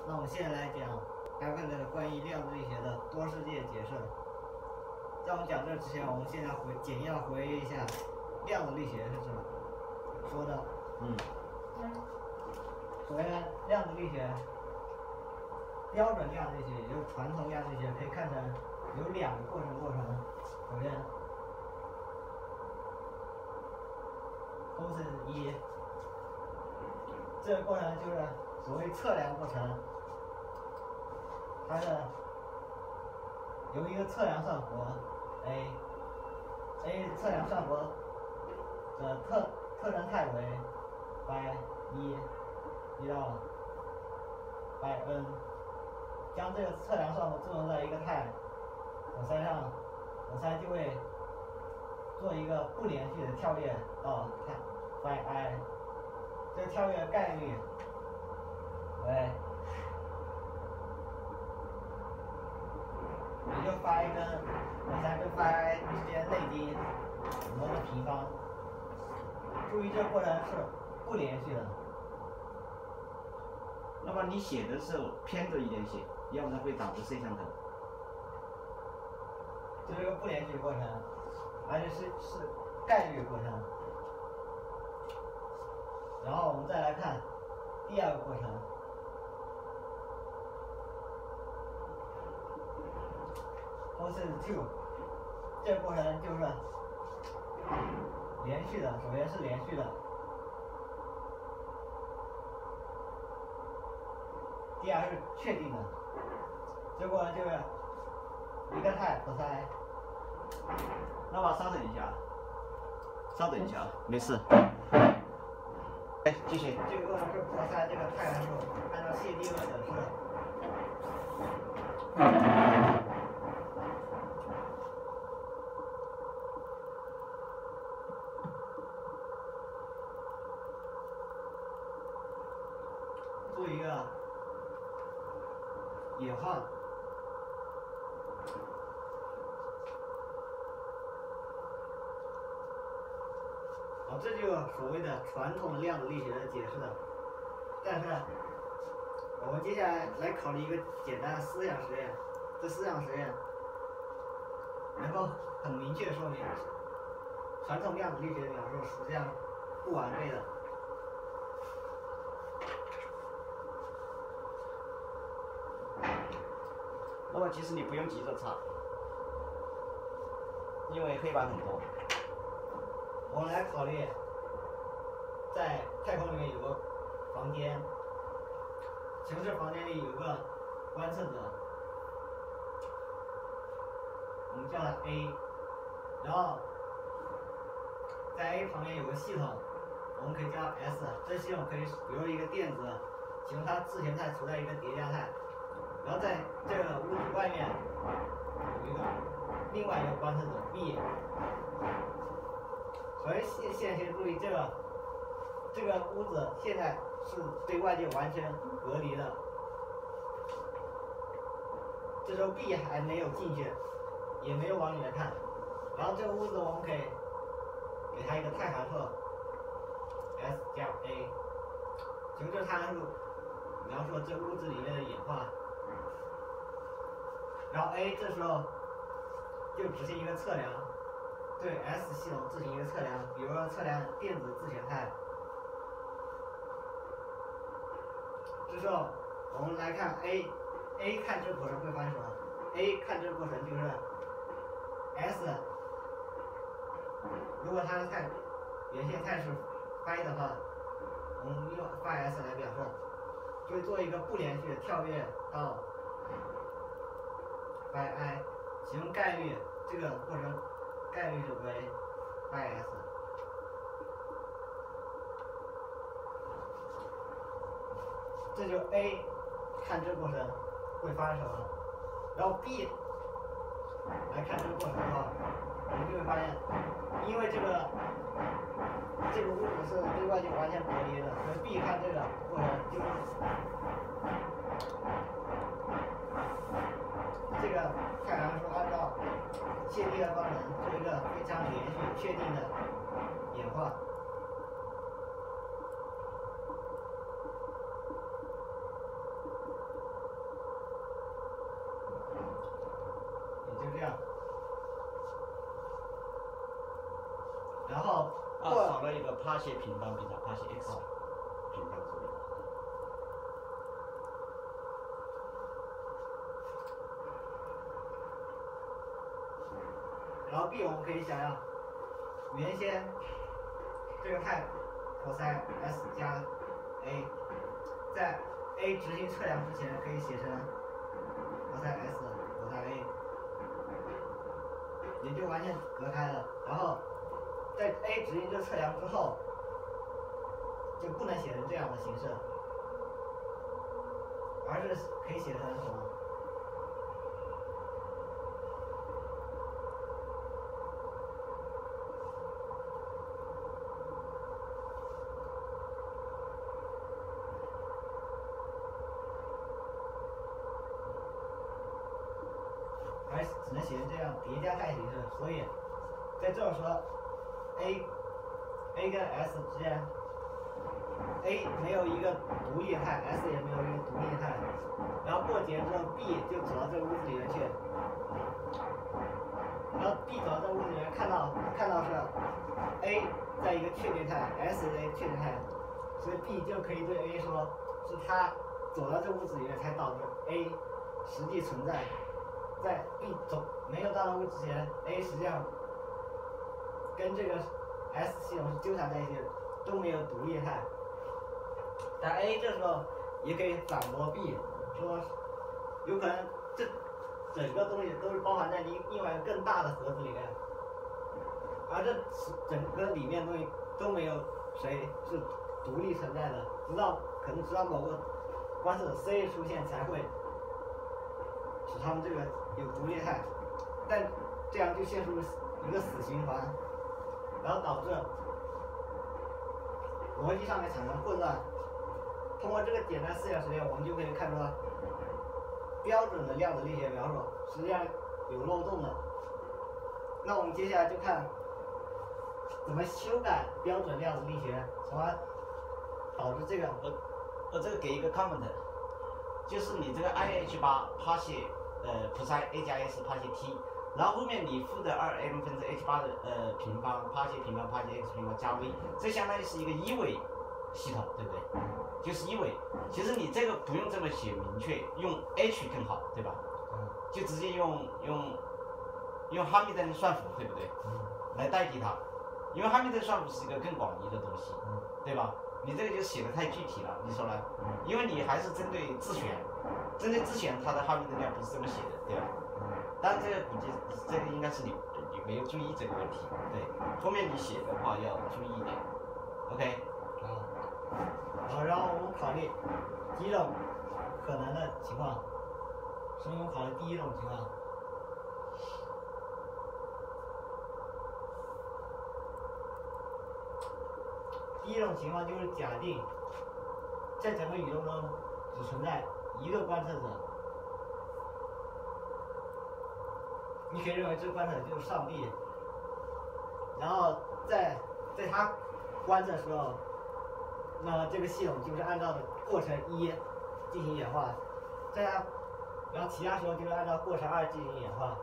那我们现在来讲 Everett 的关于量子力学的多世界解释。在我们讲这之前，我们现在简要回忆一下量子力学是怎么说的。首先，量子力学，标准量子力学也就是传统量子力学，可以看成有两个过程。首先，公式一，这个过程就是所谓测量过程。它是由一个测量算符 A 测量算符的特征态为 by 1到 by n， 将这个测量算符作用在一个态我筛上，我筛就会做一个不连续的跳跃到态 by i， 这个跳跃概率为也就phi跟我筛跟phi之间内积模的平方。注意这个过程是不连续的。 那么你写的时候偏着一点写，要不然会导致摄像头。 这是一个不连续过程，而且是概率过程。然后我们再来看第二个过程。Cos 2， 这个过程就是连续的，首先是连续的，第二是确定的，这个过程就是一个态 cos。 那么稍等一下，没事。继续。 这个过程是 cos 这个态函数按照谢定论的是。做一个演化，好，这就是所谓的传统量子力学的解释的。但是，我们接下来考虑一个简单的思想实验，这思想实验能够很明确说明传统量子力学的描述实际上不完备的。 那么其实你不用急着查，因为黑板很多。 我们来考虑，在太空里面有个房间，形式房间里有个观测者，我们叫它 A， 然后在 A 旁边有个系统，我们可以叫它 S， 这系统可以比如一个电子，形容它自旋态处在一个叠加态。然后在这个屋子外面有一个另外一个观测者 B。首先先注意这个屋子现在是对外界完全隔离的，这时候 B 还没有进去，也没有往里面看。然后这个屋子我们可以给它一个态函数 S 加 A， 从这个态函数描述这屋子里面的演化。然后 A 这时候就执行一个测量，对 S 系统进行一个测量，比如说测量电子自旋态。这时候我们来看 A 看这个过程会发生什么 ？A 看这个过程就是 S， 如果它的态原先态是 phi 的话，我们用 phi S 来表示，就会做一个不连续的跳跃到by i， 其中概率这个过程概率是为 by s。这就 A 看这个过程会发生什么，然后 B 来看这个过程的话，我们就会发现，因为这个屋子是对外界完全隔离的，所以 B 看这个过程就是这个态函数按照谢定的方程做一个非常连续确定的演化。 到一个帕斜平方比上帕斜 x 平方左右。 然后 b 我们可以想象，原先这个派 cos s 加 a， 在 a 执行测量之前可以写成 cos s cos a， 也就完全隔开了。然后在 a 执行这测量之后，就不能写成这样的形式，而是可以写成什么？而只能写成这样叠加态形式，所以在这儿说 a 跟 s 之间 a 没有一个独立态 ，s 也没有一个独立态，然后过节之后 b 就走到这个屋子里面去，然后 b 走到这个屋子里面看到是 a 在一个确定态 ，s 在一个确定态，所以 b 就可以对 a 说，是他走到这屋子里面才导致 a 实际存在。在 b 没有到那屋之前 ，a 实际上跟这个 s 系统是纠缠在一起的，都没有独立态。但 a 这时候也可以反驳 b， 说有可能这整个东西都是包含在另外一个更大的盒子里面，而这整个里面的东西都没有谁是独立存在的，可能直到某个观测 c 出现才会使他们这个有独立态，但这样就陷入一个死循环，然后导致逻辑上面产生混乱。通过这个简单思想实验，我们就可以看出标准的量子力学描述实际上有漏洞的。那我们接下来就看怎么修改标准量子力学，从而导致这个。 我这个给一个 comment， 就是你这个 IH8 帕斜cos a 加 s 帕斜 t， 然后后面你负的 2m 分之 h8的平方帕斜平方帕斜 x 平方加 v， 这相当于是一个一维系统，对不对？就是一维。其实你这个不用这么写明确，用 h 更好，对吧？就直接用哈密顿算符，对不对？来代替它，因为哈密顿算符是一个更广义的东西，对吧？你这个就写的太具体了，你说呢？因为你还是针对自旋，它的哈密顿量不是这么写的，对吧？当然这个估计这个应该是你没有注意这个问题，对，后面你写的话要注意一点 ，OK？ 好，然后我们考虑几种可能的情况。首先我们考虑第一种情况。第一种情况就是假定，在整个宇宙中只存在一个观测者，你可以认为这个观测者就是上帝。然后在他观测的时候，那么这个系统就是按照的过程1进行演化，然后其他时候就是按照过程2进行演化。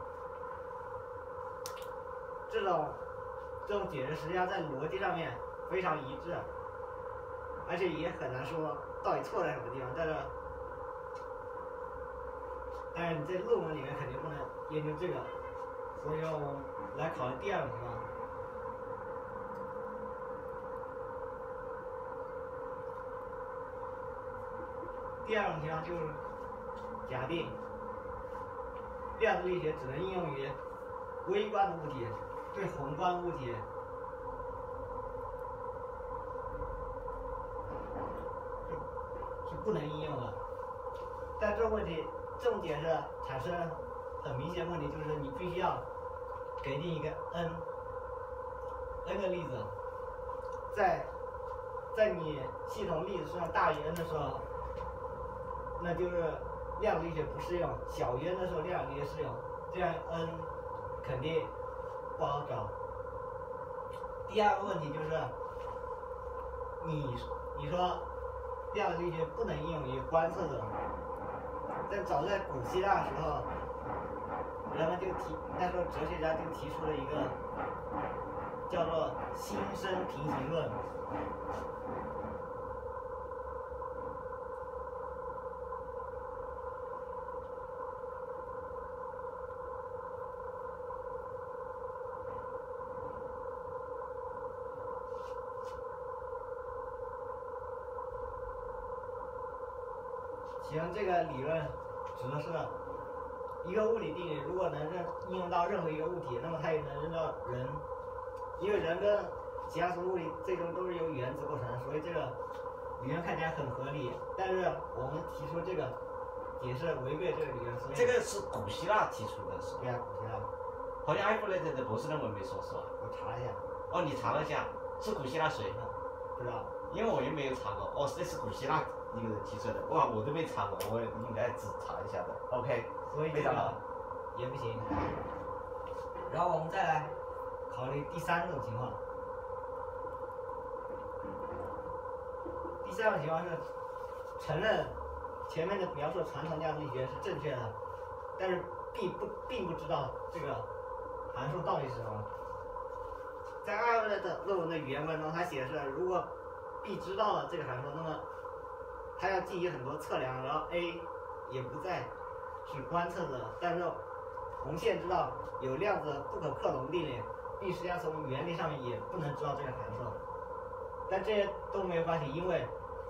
这种解释实际上在逻辑上面非常一致，而且也很难说到底错在什么地方。但是你在论文里面肯定不能研究这个，所以说我们来考虑第二种情况。第二种情况就是假定量子力学只能应用于微观的物体，对宏观物体是不能应用的。但这种解释产生很明显问题，就是你必须要给定一个 n 个粒子，在你系统粒子数量大于 n 的时候，那就是量子力学不适用；小于 n 的时候，量子力学适用。这样 n 肯定不好找。第二个问题就是，你说量子力学不能应用于观测者，但早在古希腊时候，那时候哲学家就提出了一个叫做新生平行论。其中这个理论指的是一个物理定律，如果能应用到任何一个物体，那么它也能用到人，因为人跟其他所有物理最终都是由原子构成，所以这个理论看起来很合理。但是我们提出这个解释违背这个理论，所以这个是古希腊提出的，是吧？ 对啊，古希腊， 好像艾弗雷特的博士论文没说是吧？ 我查了一下， 哦，你查了一下，是古希腊谁？ 不知道。 因为我也没有查过。哦，这是古希腊一个人提出的，哇，我都没查过，我应该只查一下的。OK， 所以这个也不行。然后我们再来考虑第三种情况。第三种情况是承认前面的描述传统量子力学是正确的，但是并不知道这个函数到底是什么。在艾弗雷特论文的原文中，他写的是，如果 B 知道了这个函数，那么它要进行很多测量，然后 A 也不再是观测者。但是我们现在知道有量子不可克隆定律 ，B 实际上从原理上面也不能知道这个函数。但这些都没有关系，因为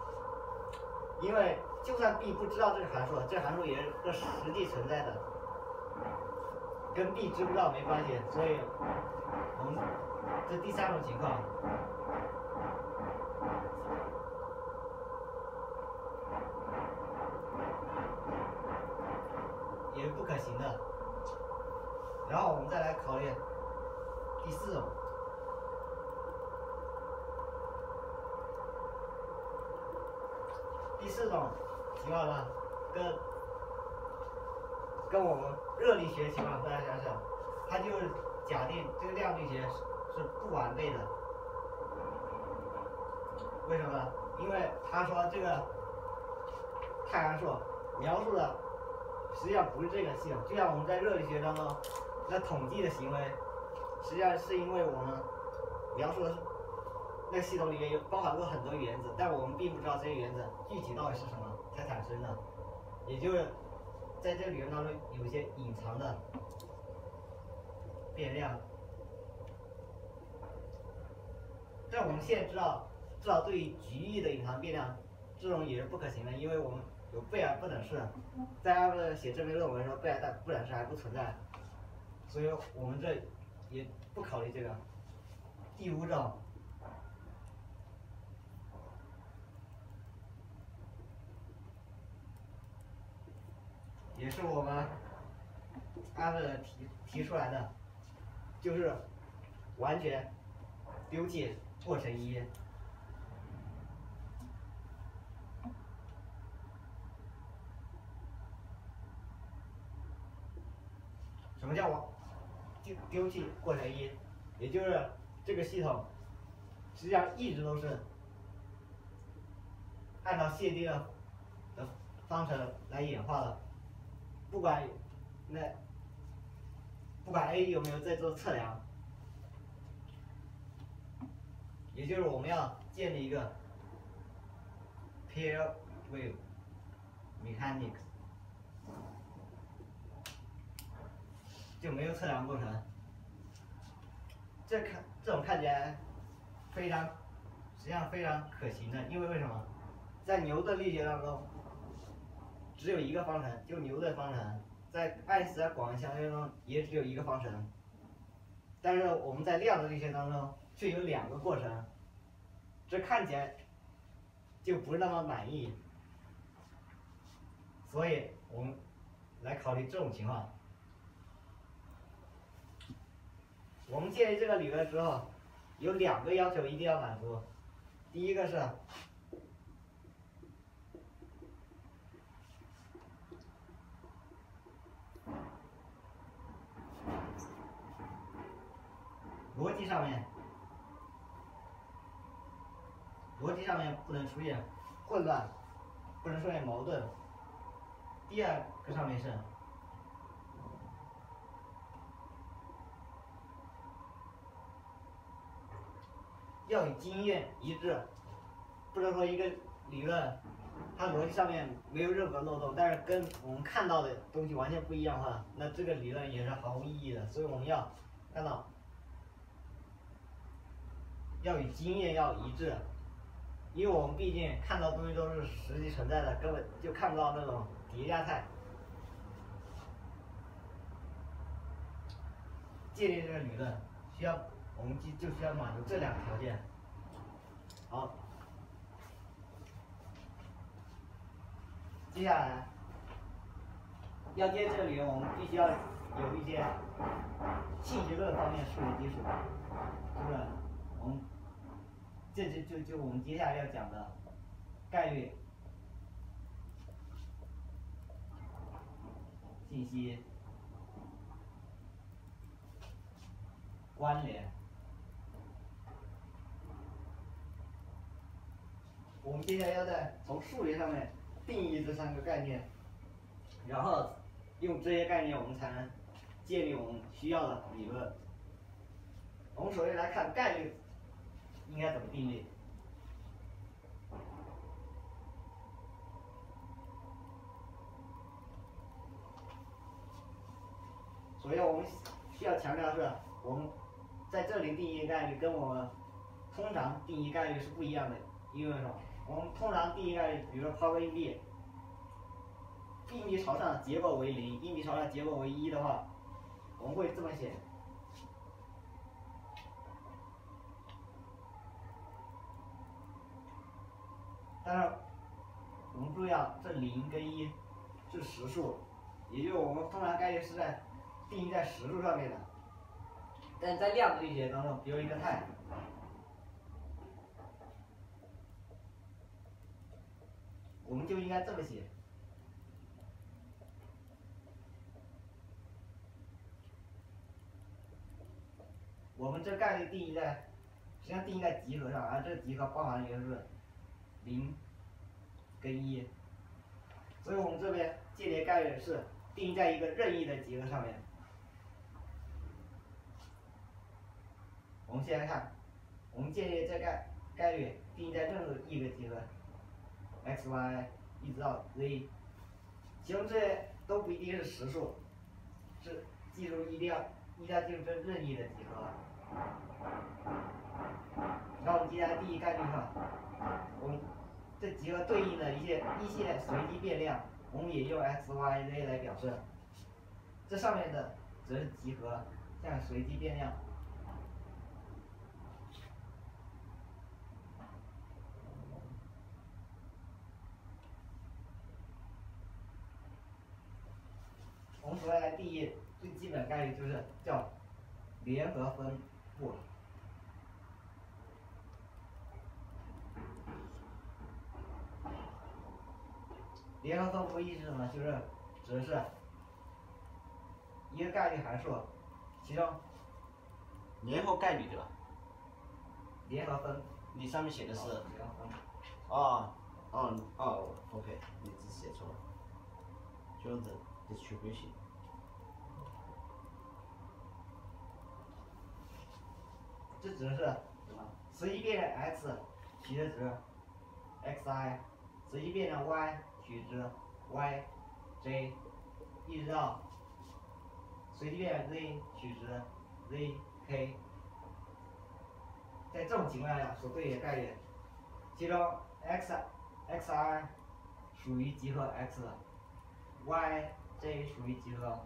就算 B 不知道这个函数，这个函数也是个实际存在的，跟 B 知不知道没关系。所以我们这第三种情况。也是不可行的。然后我们再来考虑第四种。第四种情况呢，跟我们热力学情况不太相像，它就是假定这个量子力学是不完备的。为什么？因为他说这个太函数描述的实际上不是这个系统，就像我们在热力学当中，那统计的行为，实际上是因为我们描述的那个系统里面包含过很多原子，但我们并不知道这些原子具体到底是什么才产生的，也就是在这个理论当中有一些隐藏的变量。但我们现在知道，至少对于局域的隐藏变量，这种也是不可行的，因为我们有贝尔不等式，在艾弗雷特写这篇论文的时候，贝尔不等式还不存在，所以我们这也不考虑这个。第五种，也是我们艾弗雷特提出来的，就是完全丢弃过程一。什么叫丢弃过程一？也就是这个系统实际上一直都是按照谢定的方程来演化的，不管 A 有没有在做测量，也就是我们要建立一个 pair wave mechanics， 就没有测量过程。这种看起来实际上非常可行的，因为为什么？在牛顿力学当中，只有一个方程，就牛顿方程；在爱因斯坦广义相对论中也只有一个方程。但是我们在量子力学当中却有两个过程，这看起来就不是那么满意。所以我们来考虑这种情况。我们建立这个理论之后，有两个要求一定要满足。第一个是逻辑上面不能出现混乱，不能出现矛盾。第二个上面是要与经验一致，不能说一个理论它逻辑上面没有任何漏洞，但是跟我们看到的东西完全不一样的话，那这个理论也是毫无意义的。所以我们要看到，要与经验要一致，因为我们毕竟看到的东西都是实际存在的，根本就看不到那种叠加态。建立这个理论需要我们就需要满足这两个条件。好。接下来，要建这个理论，我们必须要有一些信息论方面数学基础，就是我们就我们接下来要讲的概率、信息、关联。我们接下来要从数学上面定义这三个概念，然后用这些概念，我们才能建立我们需要的理论。我们首先来看概率应该怎么定义。首先我们需要强调的是，我们在这里定义概率跟我们通常定义概率是不一样的，因为什么？我们通常定义概率，比如说抛个硬币，硬币朝上结果为0，硬币朝下结果为1的话，我们会这么写。但是我们注意啊，这0跟1是实数，也就是我们通常概率是定义在实数上面的。但在量子力学当中，比如一个态，我们就应该这么写。我们这概率定义在，实际上定义在集合上，而这个集合包含一个是0跟1，所以我们这边建立概率是定义在一个任意的集合上面。我们先来看，我们建立这概率定义在任何一个集合 x y 一直到 z， 其中这些都不一定是实数，是记住一定要记住这任意的集合。然后我们接下来定义概率上，我们这集合对应的一些随机变量，我们也用 x y z 来表示。这上面的则是集合，像随机变量。我们首先来定义最基本概率，就是叫联合分布。联合分布意思是什么？就是指的是一个概率函数，其中联合概率对吧？ 联合分， 你上面写的是联合分。 OK， 你字写错了，就是 distribution。 这指的是什么？随机变量 x 取的值 xi， 随机变量 y 取值 yj， 一直到随机变量 z 取值 zk。在这种情况下所对应的概率，其中 xi 属于集合 x，yj 属于集合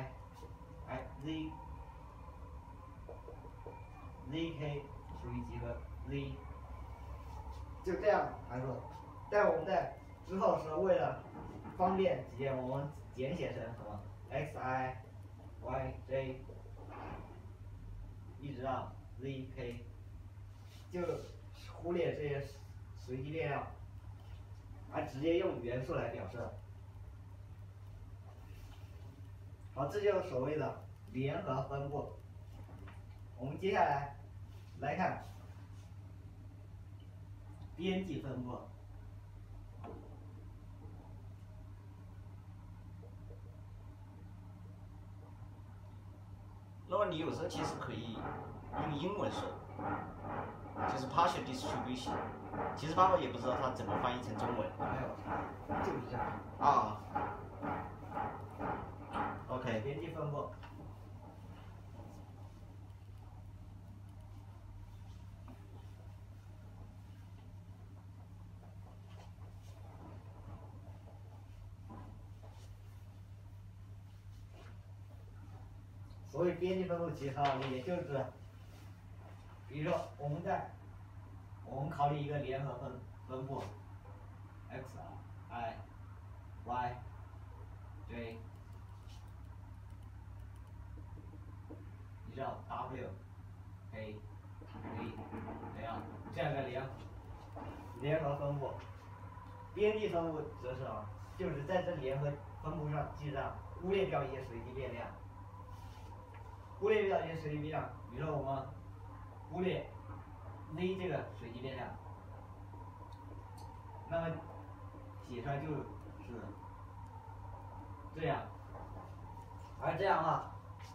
y，zk 属于集合 z， 就这样函数。但我们在之后是为了方便起见，我们简写成什么 xi yj 一直到 zk， 就忽略这些随机变量，而直接用元素来表示。好，这就是所谓的联合分布。我们接下来看边际分布。 那么你有时候其实可以用英文说， 就是 partial distribution。其实爸爸也不知道它怎么翻译成中文。 没有，就是这样。 啊。OK。 边际分布。所以边际分布其实很好理解，就是指，比如说我们考虑一个联合分布 x i y j， 你知道 w a v 这样一个联合分布，边际分布则是什么？就是在这联合分布上记上忽略掉一些随机变量。忽略掉一些随机变量，比如说我们忽略 z 这个随机变量，那么写出来就是这样，而这样的话，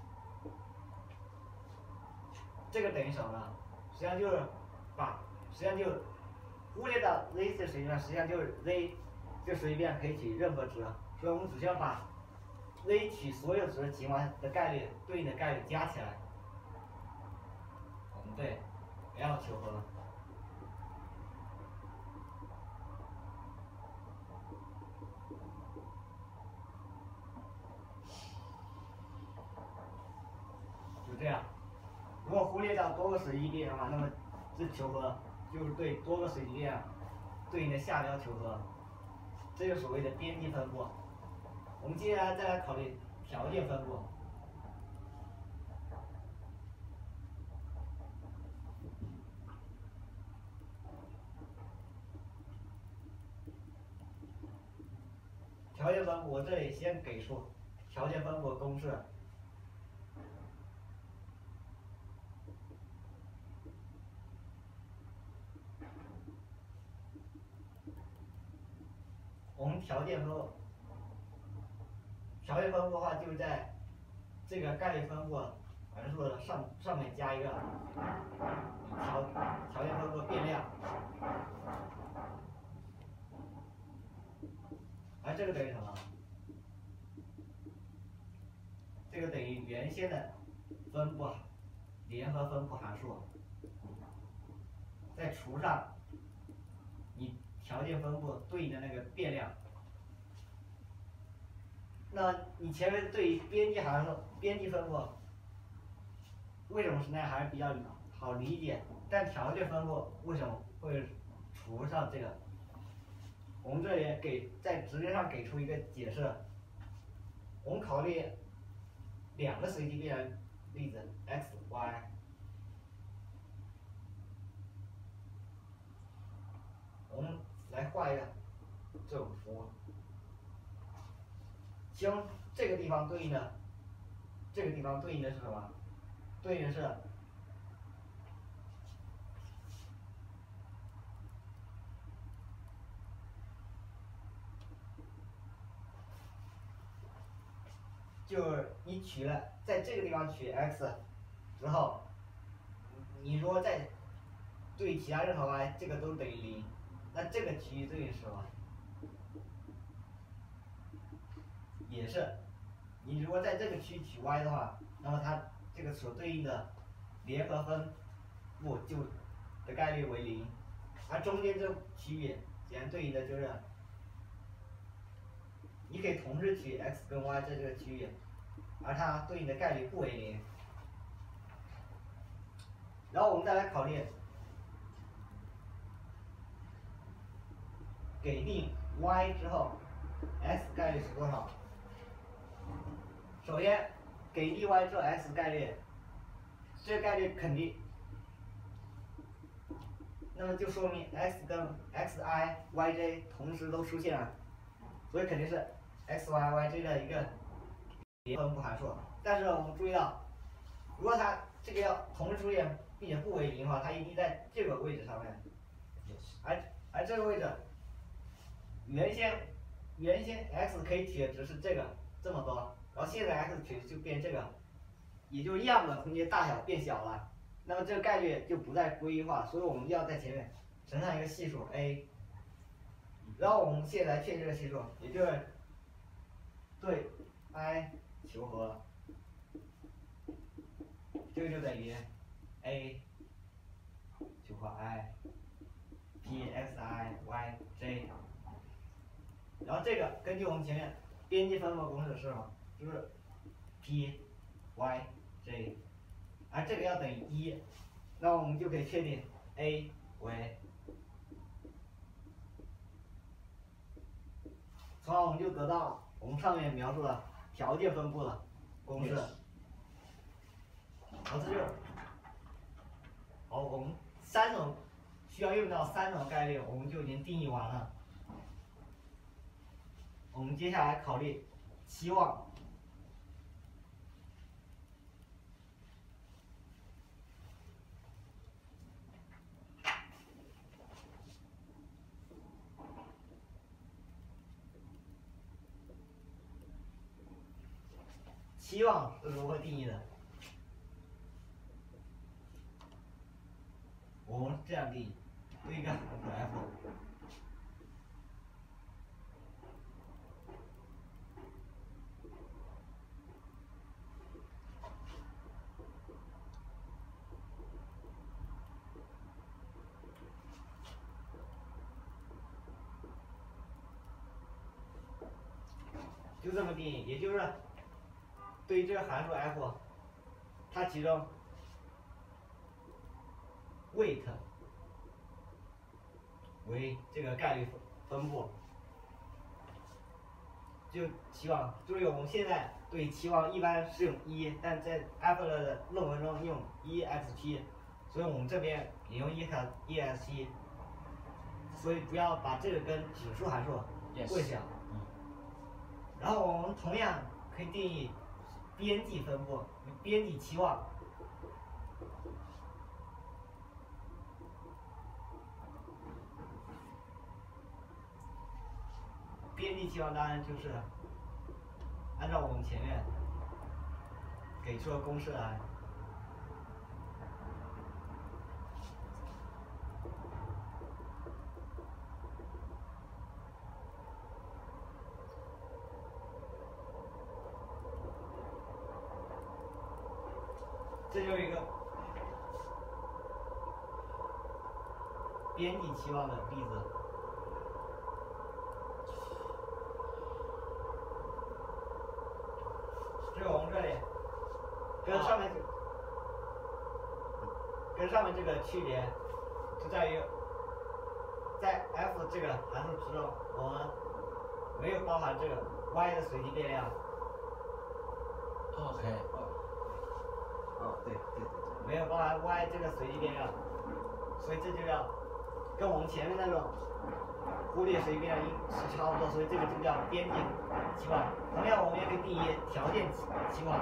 这个等于什么呢？实际上就是忽略到 z 这随机变量，实际上就是 z 这随机变量可以取任何值，所以我们只需要把 z 取所有值的情况的概率对应的概率加起来，我们对 L 求和。就这样，如果忽略掉多个随机变量的话，那么这求和就是对多个随机变量对应的下标求和，这就是所谓的边际分布。我们接下来再来考虑条件分布。条件分布，我这里先给出条件分布的公式。我们条件分布的话，就是在这个概率分布函数的上面加一个条件分布变量，而这个等于什么？这个等于原先的分布联合分布函数，再除上你条件分布对应的那个变量。那你前面对于边际分布为什么是那样，还是比较好理解？但条件分布为什么会除上这个？我们这里在直接上给出一个解释。我们考虑两个随机变量例子 x y， 我们来画一个这种符。其中这个地方对应的是什么？对应的是就是你取了在这个地方取 x 之后，你如果再对其他任何 y， 这个都等于0，那这个区域对应是什么？也是，你如果在这个区域取 y 的话，那么它这个所对应的联合分布的概率为0，而中间这区域显然对应的就是，你可以同时取 x 跟 y 在这个区域，而它对应的概率不为0。然后我们再来考虑给定 y 之后 x 概率是多少？首先给定 y 之后 x 概率，这个概率肯定，那么就说明 x 跟 xi、yj 同时都出现了，所以肯定是 xy、yj 的一个联合分布函数。但是我们注意到，如果它这个要同时出现并且不为0的话，它一定在这个位置上面，而这个位置原先 x 可以取的值是这么多，然后现在 x 取就变这个，也就是样本空间大小变小了， 那么这个概率就不再归一化，所以我们要在前面乘上一个系数 a， 然后我们现在来确定这个系数，也就是对 i 求和，这个就等于 a 求和 i p x i y j， 然后这个根据我们前面边际分布公式是什么？就是 p y j， 而这个要等于1，那我们就可以确定 a 为，从而我们就得到我们上面描述的条件分布的公式。好，这就好，我们需要用到3种概率，我们就已经定义完了。我们接下来考虑期望。期望是如何定义的？我们这样定义，对一个函数 f， 就这么定义，也就是对于这个函数 f， 它其中 weight 为这个概率分布，就期望。注意，我们现在对期望一般是用1，但在 Everett 的论文中用 1xp， 所以我们这边也用 1xp， 所以不要把这个跟指数函数混淆。然后我们同样可以定义边际分布，边际期望。边际期望当然就是按照我们前面给出的公式来。这就是一个边际期望的例子。就是我们这里跟上面这个区别就在于，在 f 这个函数之中，我们没有包含这个 y 的随机变量。 OK。对， 没有包含 y 这个随机变量，所以这就叫跟我们前面那种忽略随机变量是差不多，所以这个就叫边际期望。同样，我们也可以定义条件期望。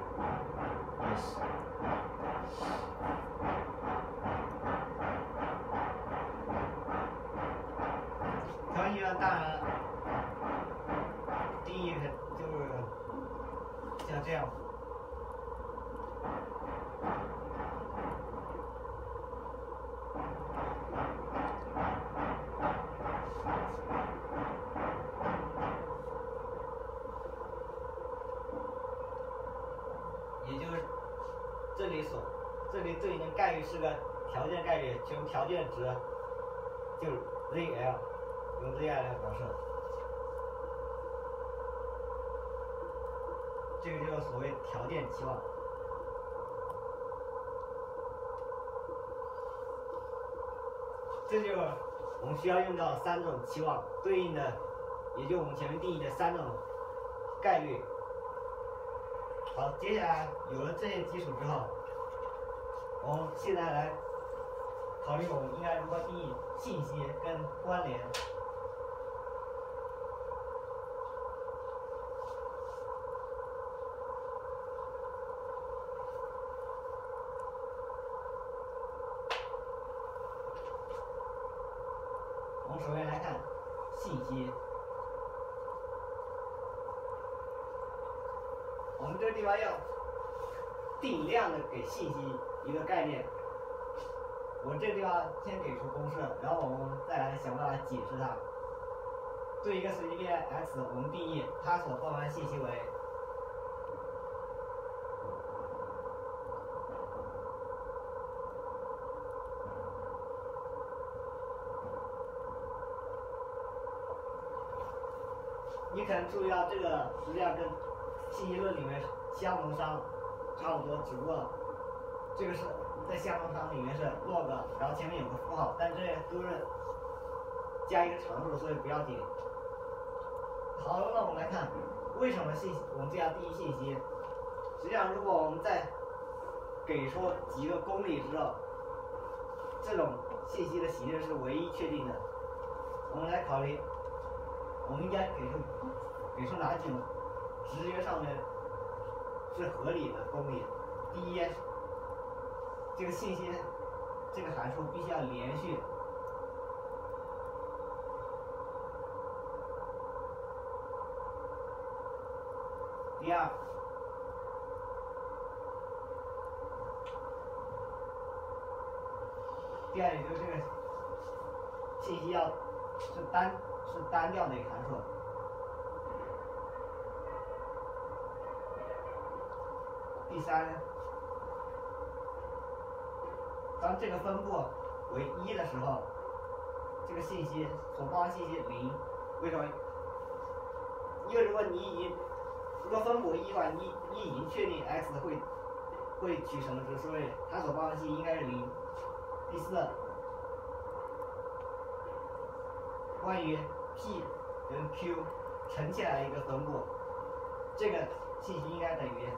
条件期望当然定义就是像这样。也就是这里对应的概率是个条件概率，其中条件值就是 ZL， 用 ZL 来表示。这个就是所谓条件期望。这就是我们需要用到3种期望对应的，也就我们前面定义的3种概率。好，接下来有了这些基础之后，我们现在来考虑我们应该如何定义信息跟关联。我们首先来看信息。我们这个地方要定量的给信息一个概念。我这个地方先给出公式，然后我们再来想办法解释它。对一个随机变量 x， 我们定义它所包含信息为你可能注意到这个实际上跟信息论里面相容商差不多，只不过这个是在相容商里面是 log， 然后前面有个符号，但这些都是加一个常数，所以不要紧。好，那我们来看为什么我们这样定义信息。实际上，如果我们在给出几个公理之后，这种信息的形式是唯一确定的。我们来考虑，我们应该给出哪几种直觉上面是合理的公理？第一，这个信息这个函数必须要连续。第二，也就是这个信息要是单调的一个函数。第三，当这个分布为1的时候，这个信息所包含信息0，为什么？因为如果分布为1的话，你已经确定 x 会取什么值，所以它所包含信息应该是0。第四，关于 p 跟 q 乘起来的一个分布，这个信息应该等于，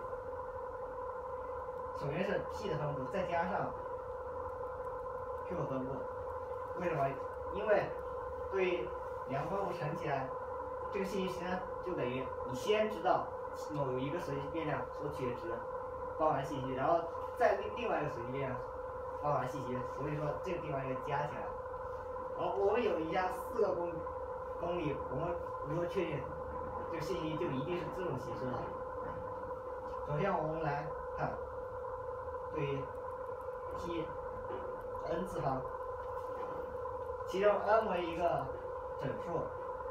首先是 p 的分布，再加上 q 的分布。为什么？因为对于两个分布乘起来，这个信息实际上就等于你先知道某一个随机变量所取的值包含信息，然后再另外一个随机变量包含信息，所以说这个地方要加起来。好，我们有以下4个公理，我们如何确定这个信息就一定是这种形式呢？首先我们来看，对于 p n 次方，其中 n 为一个整数，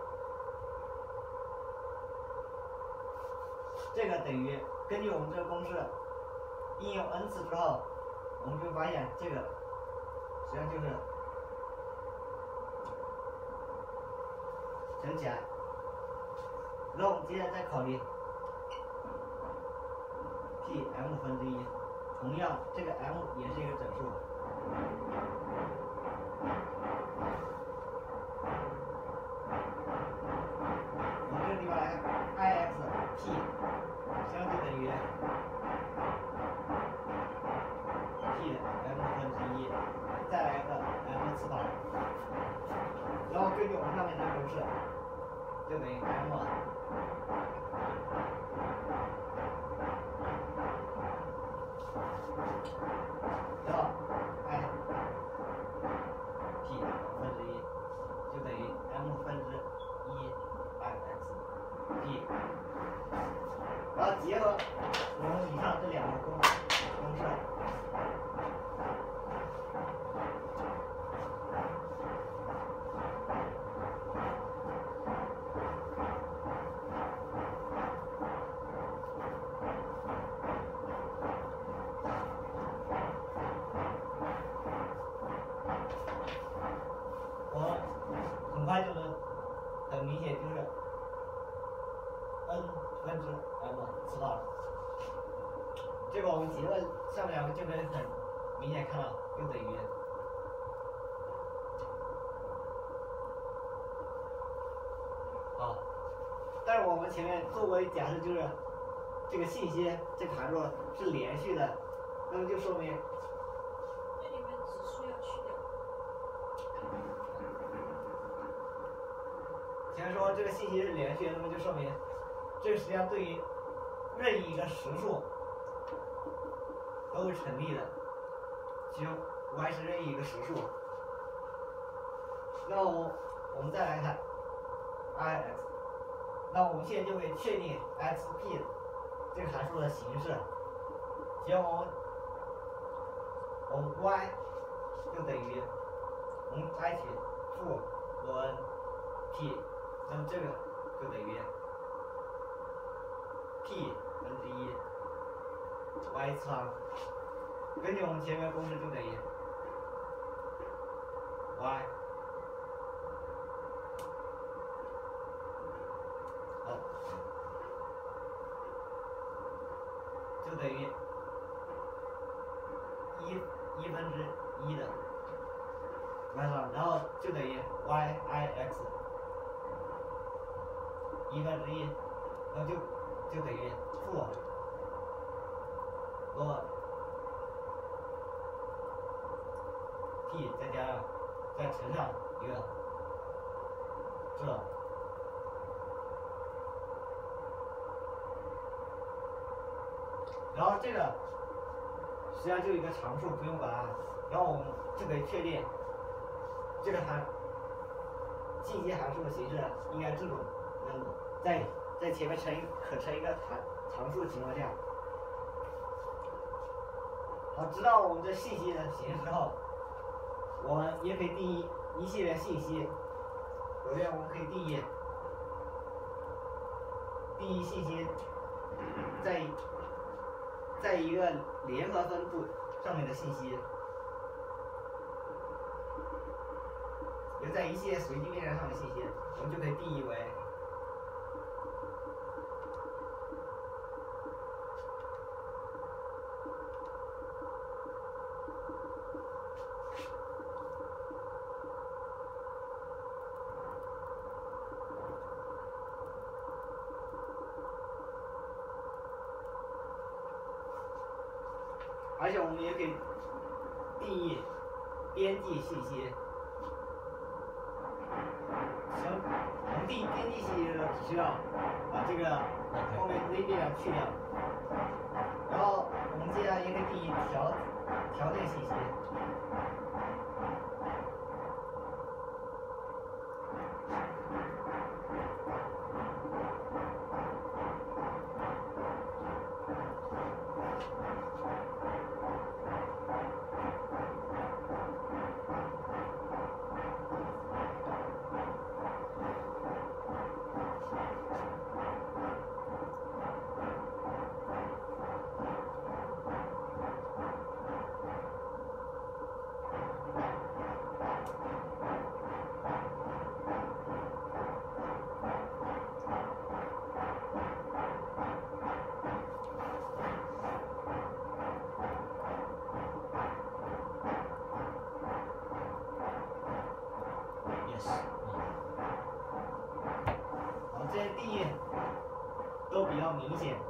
这个等于根据我们这个公式应用 n 次之后，我们就发现这个实际上就是乘起来。然后我们接着再考虑 p(m) 分之1，同样这个 m 也是一个整数。我们这个地方来看 ixp 相对等于 p(m) 分之1，再来个 m 次方，然后根据我们上面这个公式，就等于 m。然后 i p 分之1就等于 m 分之1 x p， 然后结合我们以上这两个公式，很快就能很明显就是 n 分之 m 次方。这个我们结论上面两个就可以很明显看到，就等于。好，但是我们前面做过一假设，就是这个信息这个函数是连续的，那么就说明。 那里面指数要去掉。 前面说这个信息是连续，那么就说明这个实际上对于任意一个实数都是成立的，其中 y 是任意一个实数。那我们再来看 ix， 那我们现在就可以确定 xp 这个函数的形式， 其实我们 y 就等于我们 h 负罗 n t， 那么这个就等于 p 分之一 y 次方。根据我们前面公式就等于 y 就等于一分之一的 y 次方，然后就等于 y I x 一分之一，然后就等于负罗 t 再乘上一个这。然后这个实际上就一个常数，不用管它。然后我们就可以确定这个信息函数的形式应该这种样子，在前面可乘一个常数的情况下。好，知道我们这信息的形式之后，我们也可以定义一系列信息。首先，我们可以定义信息在一个联合分布上面的信息，也在一系列随机变量上的信息，我们就可以定义为而且我们也可以定义边际信息。行，我们定义边际信息的时候，只需要把这个后面 z 变量去掉，然后我们接下来也可以定义条件信息。这些定义都比较明显。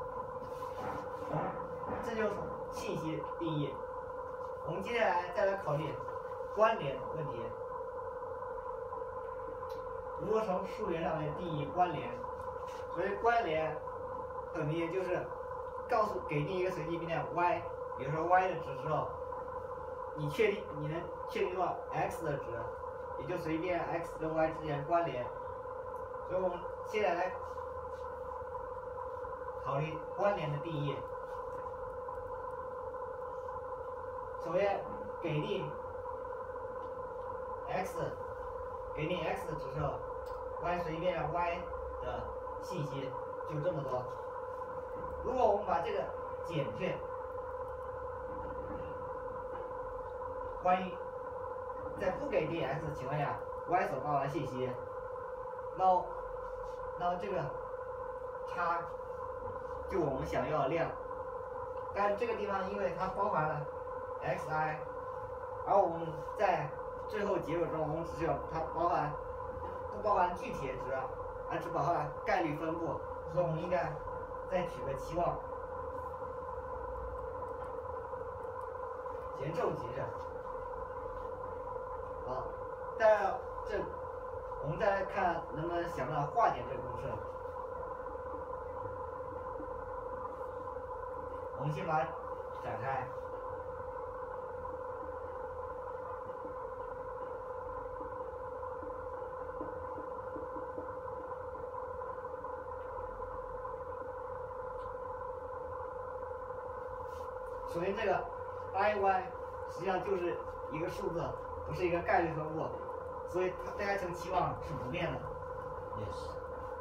这就是信息定义。我们接下来再来考虑关联问题。如何从数学上面定义关联？所以关联很明显就是给定一个随机变量 y， 比如说 y 的值之后，你能确定到 x 的值，也就随机变量 x 跟 y 之间关联。所以我们现在来考虑关联的定义。首先给定 x 的值之后 ，y 随机变量 y 的信息就这么多。如果我们把这个减去关于在不给定 x 的情况下 y 所包含的信息，那么这个差就我们想要的量，但这个地方因为它包含了 xi， 而我们在最后结果中我们只有它不包含具体的值，而只包含概率分布，所以我们应该再取个期望，写这种形式。好，我们再来看能不能想到化简这个公式。我们先把它展开。 首先这个 IY 实际上就是一个数字，不是一个概率分布，所以它该层期望是不变的。 Yes。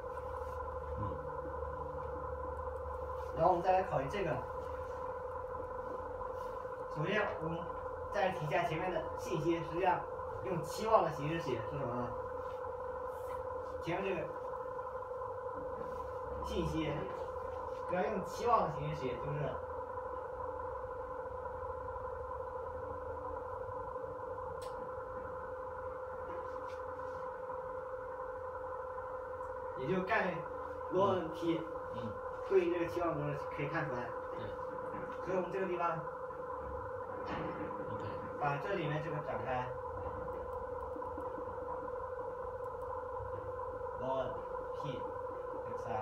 然后我们再来考虑这个。首先我们再提一下前面的信息，实际上用期望的形式写是什么呢？前面这个信息不要用期望的形式写，就是也就概率罗恩 P 对应这个期望公式可以看出来。 对。 所以我们这个地方把这里面这个展开，罗恩 P xi。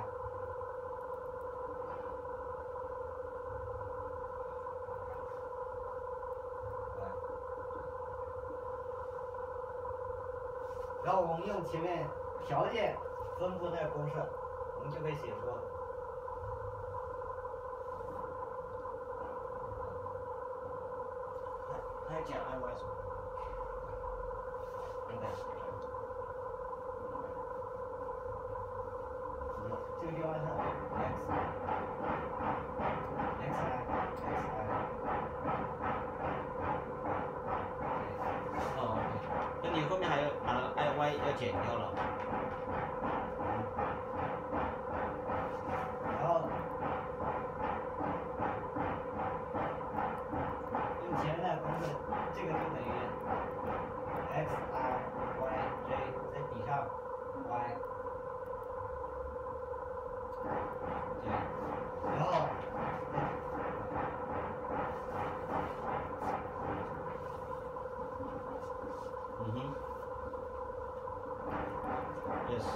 然后我们用前面条件分布那个公式，我们就可以写出还讲 IY 什么？ 这个地方是 x xi。 哦，那你后面还要把那个 IY 要减掉了。 然后用前面那个公式，这个就等于 xi yj 在底上 y。对，然后 Yes。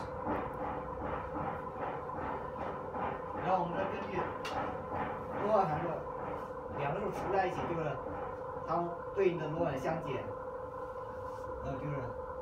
然后我们再根据罗尔函数，两个数除在一起就是它们对应的罗尔相减，就是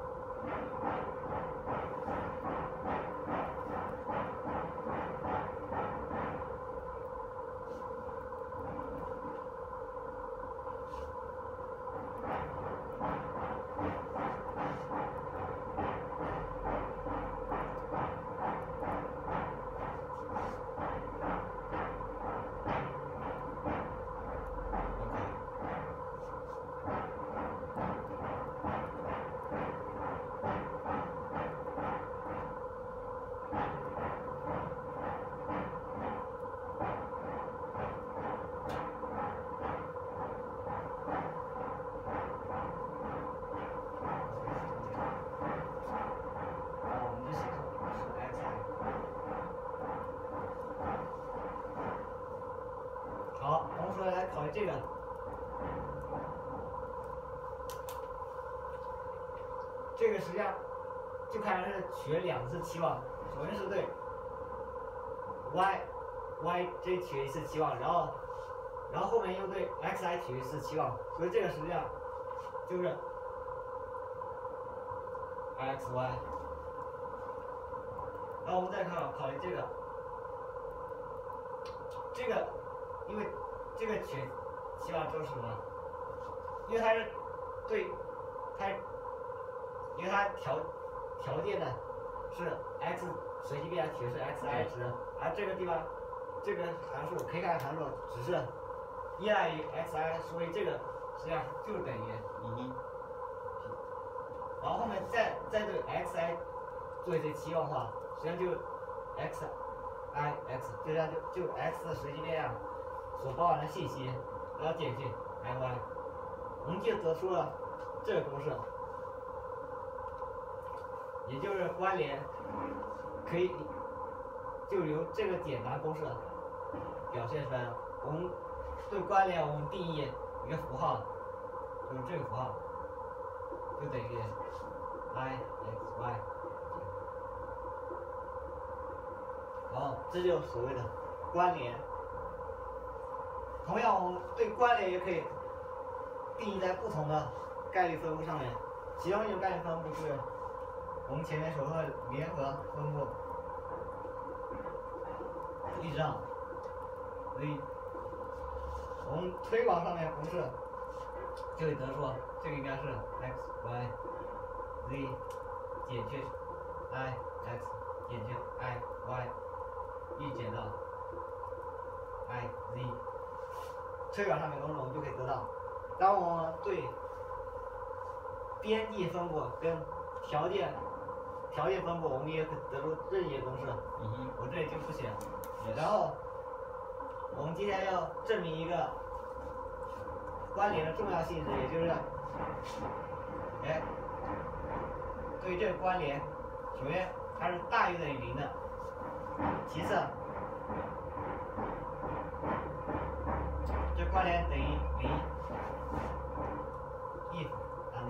好，我们说来考虑这个，这个实际上就看来是取了两次期望，首先是对 yj 取了一次期望，然后后面又对 xi 取了一次期望，所以这个实际上就是 xy。然后我们再考虑这个，因为这个取期望就是什么？因为它是对它，因为它条件呢是 x 随机变量取的是 xi 值，而这个地方这个函数可以看函数只是依赖于 xi， 所以这个实际上就是等于然后后面再对 xi 做一些期望化，实际上就 xi x， 就这样就 x 的随机变量所包含的信息，然后减去 iy， 我们就得出了这个公式，也就是关联可以就由这个简单公式表现出来了。我们对关联我们定义一个符号，就是这个符号，就等于 i x y。然后这就是所谓的关联。同样，我们对关联也可以定义在不同的概率分布上面。其中一种概率分布是我们前面所说的联合分布，例上 v 我们推往上面公式，就会得出这个应该是 x y z 减去 I x 减去 I y 一减到 I z， 推往上面公式我们就可以得到，当我们对边际分布跟条件分布，我们也可得出任意公式。我这里就不写了。然后我们今天要证明一个关联的重要性质，也就是，对于这个关联，首先它是大于等于0的，其次，这关联等于0 if and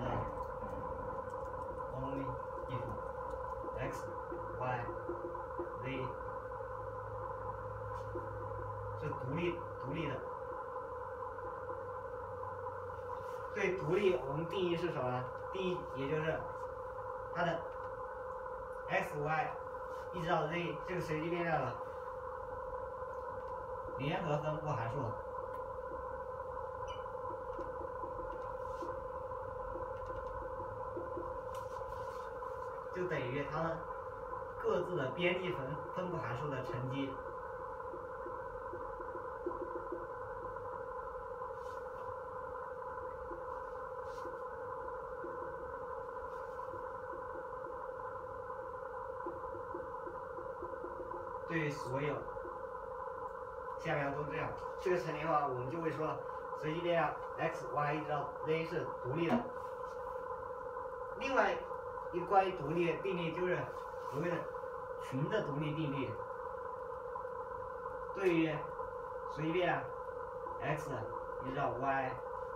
only if x y z 是独立的。对独立我们定义是什么呢？定义也就是它的 x y 一直到 z 这个随机变量的联合分布函数。就等于它们各自的边际分布函数的乘积。对于所有下面都这样，这个乘积的话，我们就会说随机变量 x y 一直到 z 是独立的。另外一个关于独立的定律就是所谓的群的独立定律。对于随机变量 x 一直到 y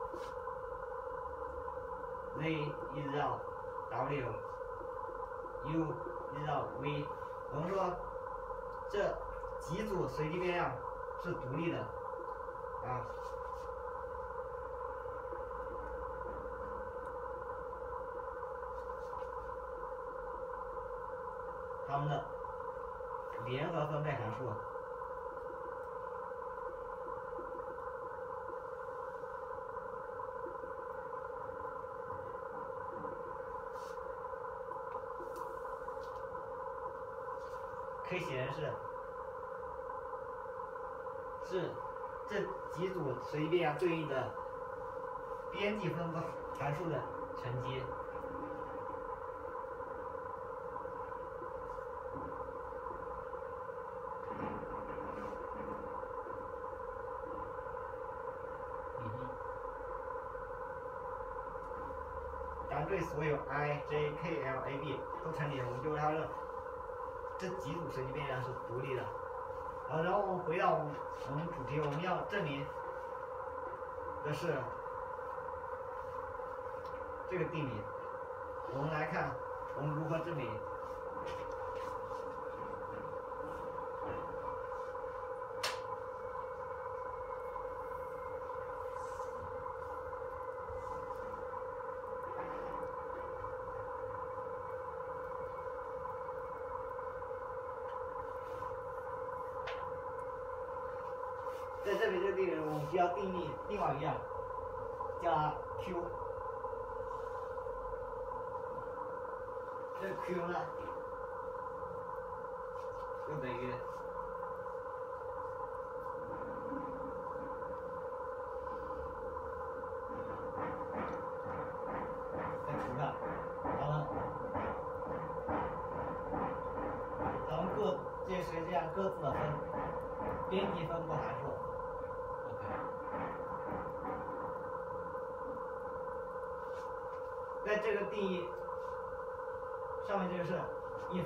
z 一直到 w u 一直到 v， 我们说这几组随机变量是独立的啊。它们的联合分配函数可以写成是这几组随机变量对应的边际分布函数的乘积。咱对所有 i j k l a b 都成立，我们就说它是这几组随机变量是独立的。然后我们回到我们主题，我们要证明的是这个定理。我们来看我们如何证明。在证明这个定理，我们需要定义另外一样，叫它 Q。这 Q 呢，就等于再除上咱们各这些随机量各自的边际分布函数。在这个定义上面就是 if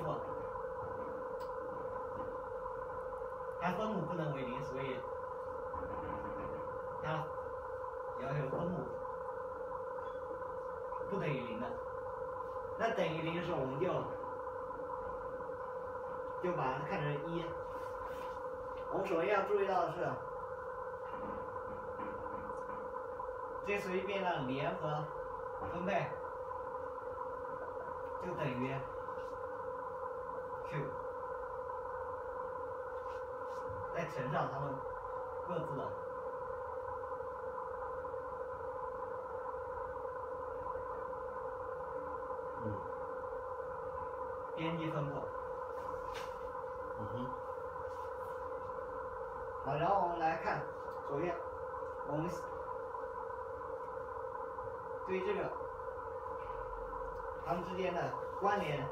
它分母不能为0，所以它要求分母不等于0的。那等于0的时候，我们就把它看成1。我们首先要注意到的是，这些随机变量联合分配就等于 Q， 再乘上它们各自的边际分布。好，然后我们来看左边，我们对这个它们之间的关联，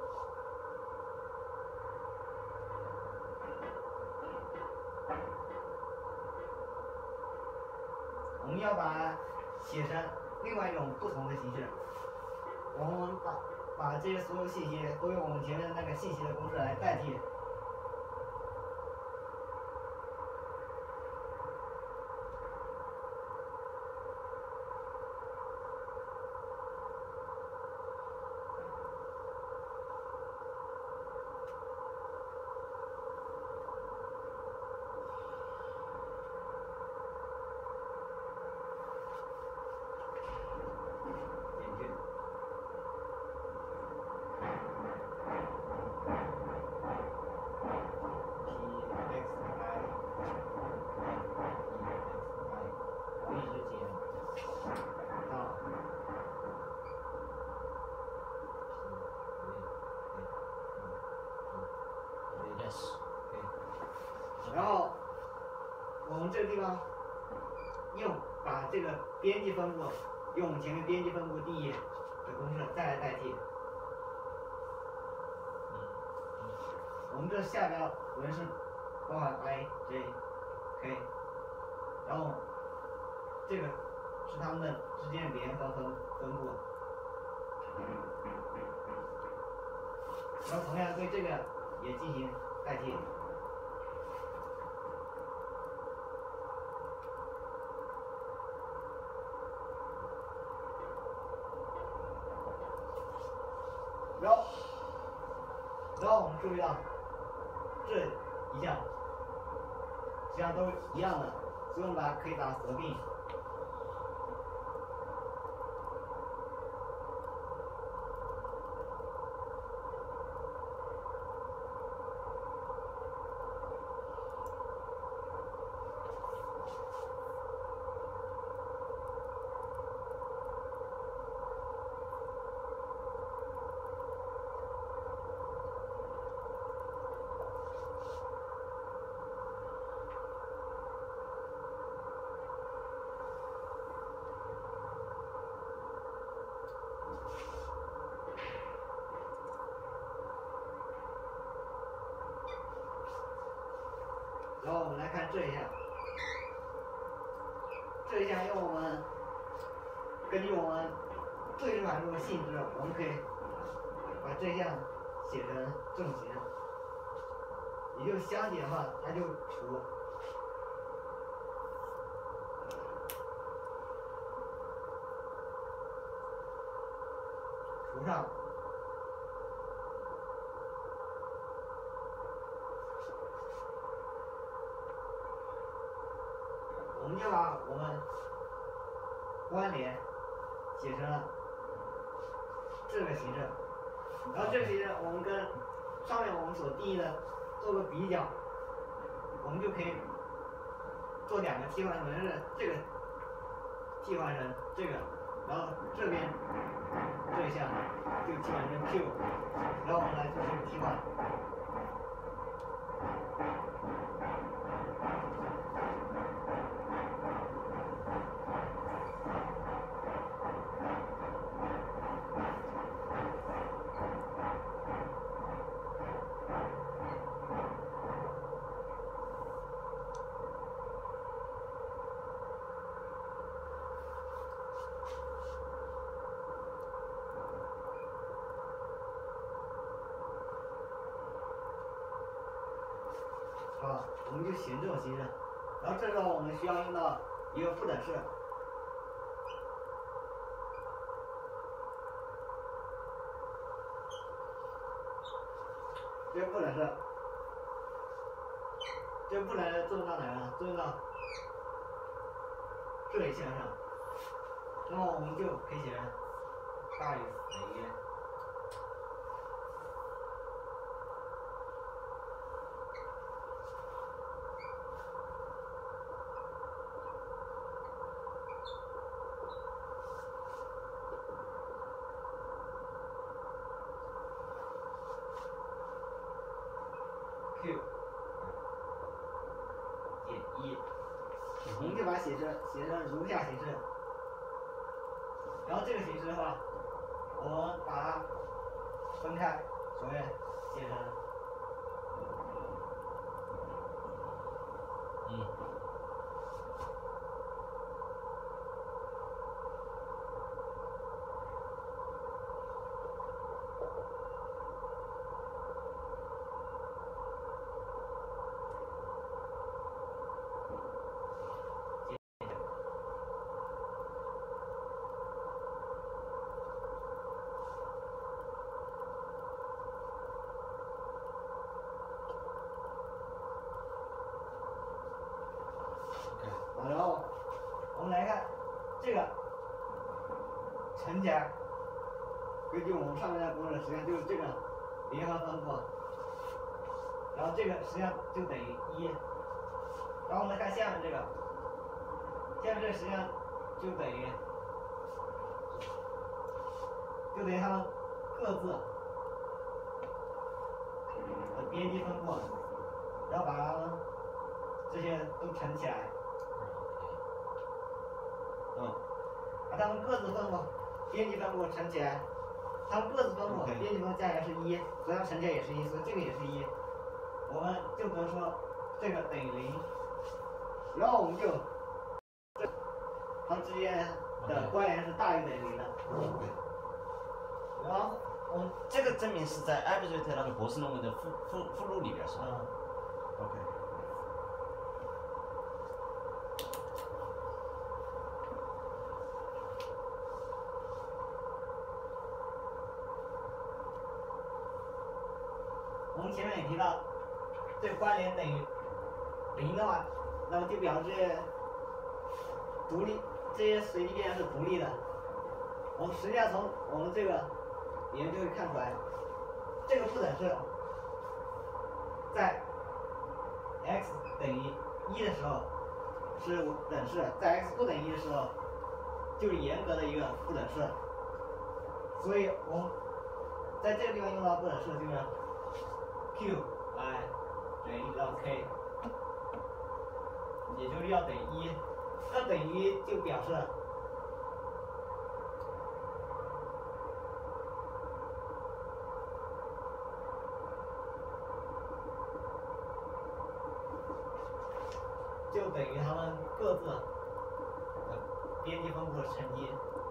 我们要把它写成另外一种不同的形式。我们把这些所有信息都用我们前面的那个信息的公式来代替。然后我们这个地方把这个边际分布用我们前面边际分布定义的公式再来代替。我们这下标纹是包含 i、j、k， 然后这个是它们的之间的联合分布。然后同样对这个也进行代替。然后我们注意到这一项实际上都是一样的，所以我们可以把它合并。然后我们来看这一项，这一项用我们根据我们对数函数的性质，我们可以把这一项写成正形，也就相减的话，它就除上我们就把我们关联写成了这个形式，然后这个形式我们跟上面我们所定义的做个比较，我们就可以做两个替换，可能是这个替换成这个，然后这边这一项就替换成 Q， 然后我们来做这个替换。我们就写这种形式，然后这时候我们需要用到一个不等式，这个不等式，这个不等式作用到哪呢？作用到这一项上，那么我们就可以写成大于等于。 q 减1，我们就把它写成如下形式。然后这个形式的话，我们把它分开，首先写成然后我们来看这个乘起来，根据我们上面的公式，实际上就是这个联合分布，然后这个实际上就等于1。然后我们来看下面这个，下面这个实际上就等于它们各自的边际分布，然后把它们这些都乘起来。把它们各自分布，边际分布乘起来，它们各自分布，边际分布加起来是1，所以它乘起来也是1，所以这个也是1。我们就能说这个等于0，然后我们就它们之间的关联是大于等于0的。然后我们这个证明是在 Everett 那个博士论文的附录里边是吧？OK。 我们前面也提到，这个关联等于0的话，那么就表示这些随机变量是独立的。我们实际上从我们这个里面就会看出来，这个不等式在 x 等于1的时候是等式，在 x 不等于1的时候就是严格的一个不等式。所以我们在这个地方用到不等式就是。q i 等于1到 k， 也就是要等于1，要等于就表示它们各自的边际分布的乘积，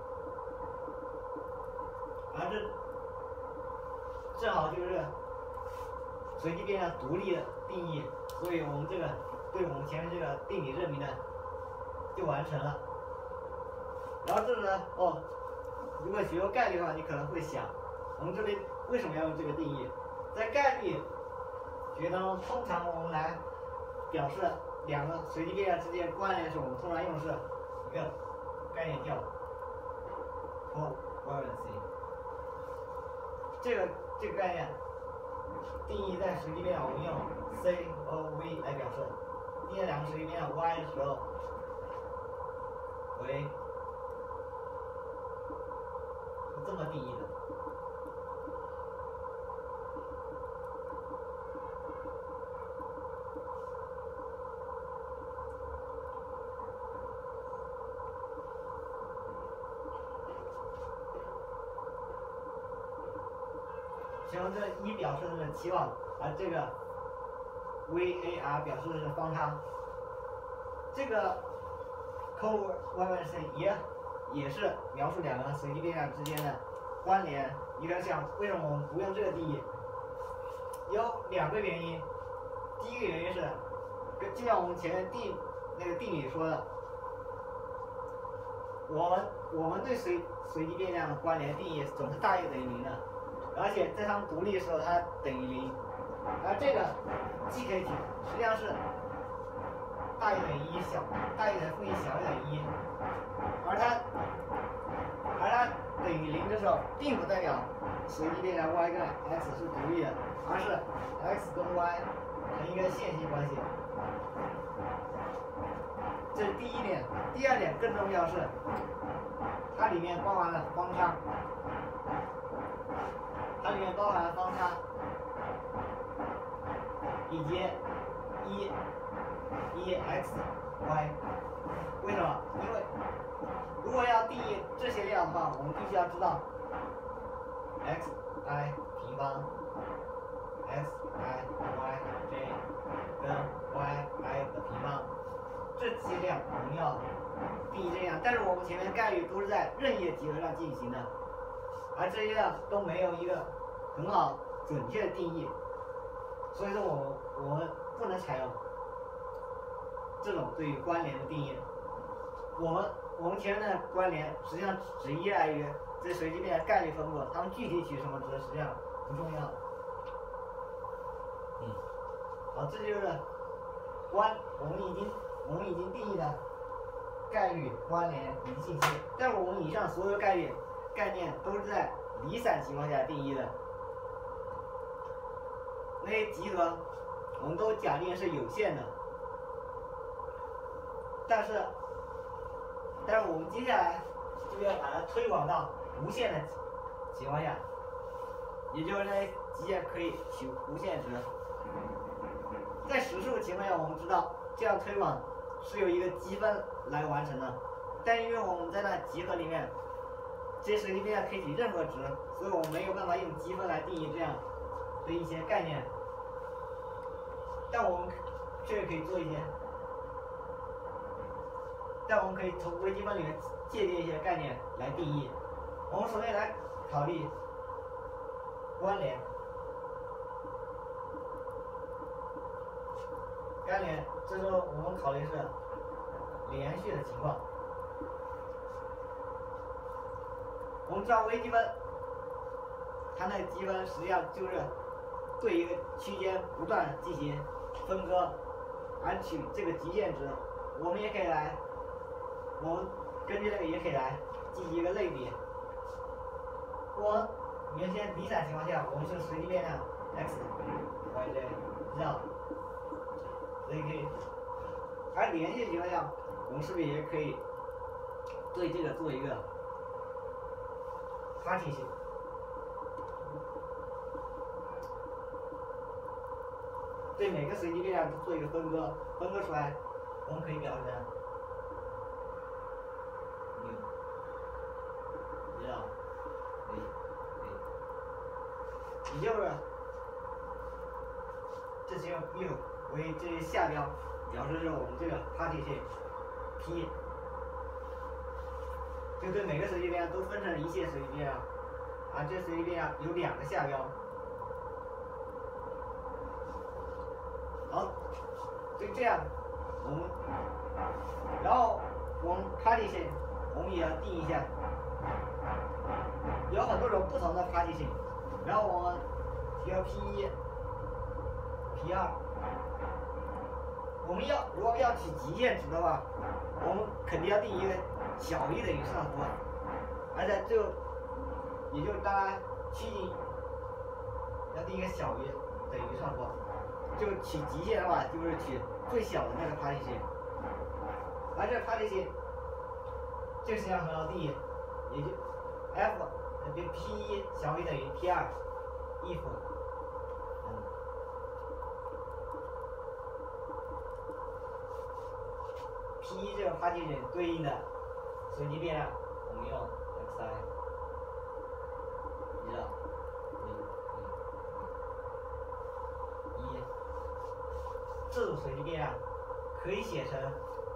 而这正好就是随机变量独立的定义，所以我们这个对我们前面这个定理证明的就完成了。然后这呢，如果学过概率的话，你可能会想，我们这边为什么要用这个定义？在概率学当中，通常我们来表示两个随机变量之间关联的时候，我们通常用的是一个概念叫 covariance。这个概念定义在随机变量，我们用 COV 来表示。定义两个随机变量 y 的时候为这么定义的。其中这1表示的是期望，而这个 VAR 表示的是方差。这个 covariance 也是描述两个随机变量之间的关联。你要想为什么我们不用这个定义？有2个原因。第一个原因是，就像我们前面那个定理说的，我们对随机变量的关联定义总是大于等于0的。而且在它们独立的时候，它等于0，而这个 GKT 实际上是大于等于1，大于等于负1，小于等于1，而它等于0的时候，并不代表随机变量 y 跟 x 是独立的，而是 x 跟 y 成一个线性关系。这是第一点。第二点更重要是，它里面包含了方差。 比劫一 x y， 为什么？因为如果要定义这些量的话，我们必须要知道 x I 平方 x I y j 跟 y I 的平方，这些量我们要定义这样，但是我们前面概率都是在任意集合上进行的，而这些量都没有一个很好准确的定义，所以说我们不能采用这种对于关联的定义。我们前面的关联实际上只依赖于这随机变量概率分布，它们具体取什么值实际上不重要。好，这就是我们已经定义的概率、关联以及信息，但是我们以上所有概念都是在离散情况下定义的。那些集合我们都假定是有限的，但是我们接下来就要把它推广到无限的情况下，也就是那些极限可以取无限值。在实数情况下，我们知道这样推广是由一个积分来完成的，但因为我们在那集合里面，这些随机变量可以取任何值，所以我们没有办法用积分来定义这样的一些概念。但我们却可以做一些，但我们可以从微积分里面借鉴一些概念来定义。我们首先来考虑关联。关联，这时候我们考虑是连续的情况。我们知道微积分，它那个积分实际上就是对一个区间不断进行分割，而取这个极限值。我们根据这个也可以来进行一个类比。原先离散情况下，我们是随机变量 x y j 这样。所以可以，而连续情况下，我们是不是也可以对这个做一个发起性？对每个随机变量都做一个分割，分割出来，我们可以表示成这样，也就是这些6为这些下标，表示是我们这个 partition P， 就对每个随机变量都分成一切随机变量，而这随机变量有2个下标。好，就这样，然后我们 partition 我们也要定一下，有很多种不同的 partition， 然后我们提个 P1、P2。我们如果要取极限值的话，我们肯定要定一个小于等于上符，而且也就是大家趋近要定一个小于等于上符，就取极限的话，就是取最小的那个 partition， 而这 partition 这个实际上很好定义，也就 P1 小于等于 P2 if P1 这个 partition 对应的随机变量，我们用 xi 1，这种随机变量可以写成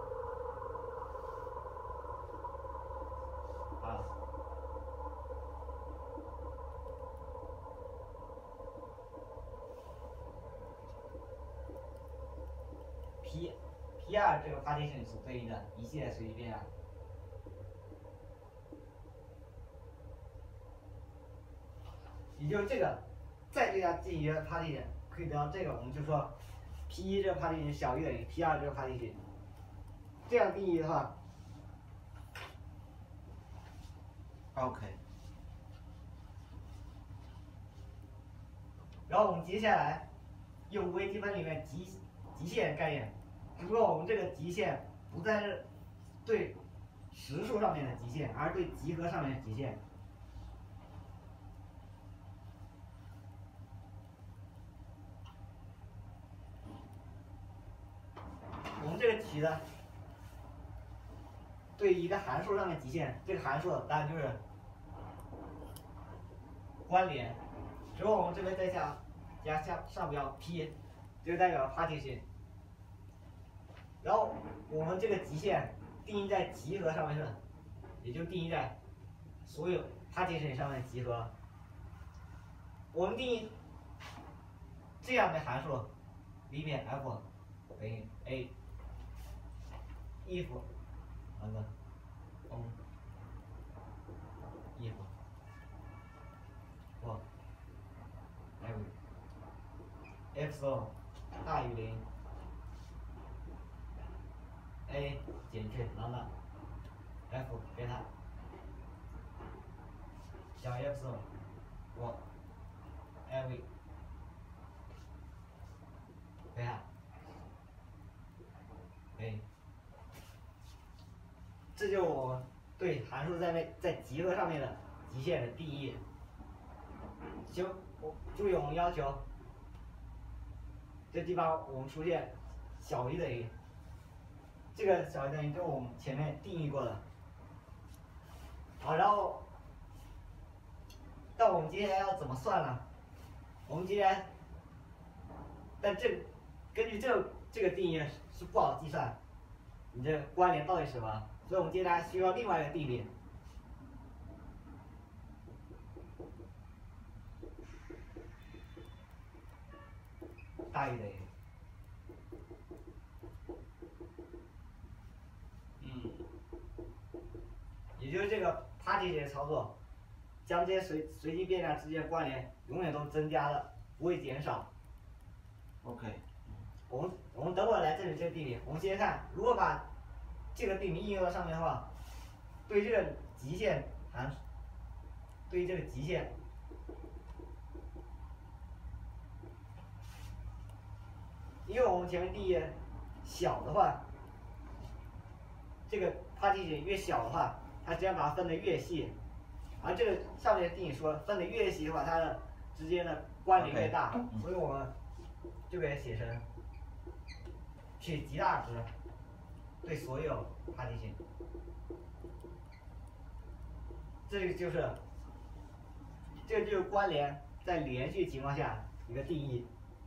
P2 这个 partition 所对应的一系列随机变量。也就是这个，再对它进行一个 partition， 可以得到这个，我们就说 P1 这个 partition 小于等于 P2 这个 partition。这样定义的话 ，OK。 然后我们接下来用微积分里面极限概念。只不过我们这个极限不再是对实数上面的极限，而是对集合上面的极限。 取的对一个函数上面极限，这个函数当然就是关联，之后我们这边再加上标 p， 就代表 partition， 然后我们这个极限定义在集合上面是，也就定义在所有 partition 上面集合。我们定义这样的函数里面 f 等于 a if 完了 on if 或 every epsilon 大于0 a 减去 lambda f 贝塔小于 epsilon 或 every 贝塔 a， 这就是我们对函数在集合上面的极限的定义。行，注意我们要求这地方我们出现小于等于，这个小于等于就是我们前面定义过的。好，然后，但我们接下来要怎么算呢？我们接下来，但根据这个定义是不好计算，你这关联到底是什么？所以我们接下来需要另外一个定理。大于等于，也就是这个 partition 操作，将这些随机变量之间的关联永远都增加了，不会减少。 OK。 我们等会儿来证明这个定理。我们先看，如果把这个定理应用到上面的话，对这个极限函，对于这个极限。因为我们前面定义小的话，这个 partition 越小的话，它只要把它分得越细，而这个上面的定义说分得越细的话，它的之间的关联越大，所以我们就给它写成取极大值对所有 partition， 这个就是关联在连续情况下一个定义。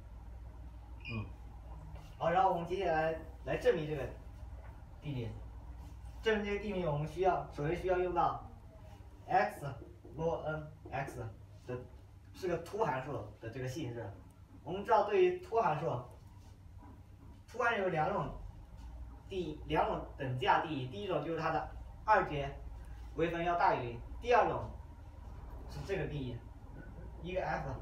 好，然后我们接下来证明这个定理。证明这个定理，我们首先需要用到 x log n x 的是个凸函数的这个性质。我们知道，对于凸函数有两种等价定义，第一种就是它的二阶微分要大于0，第二种是这个定义，一个 f。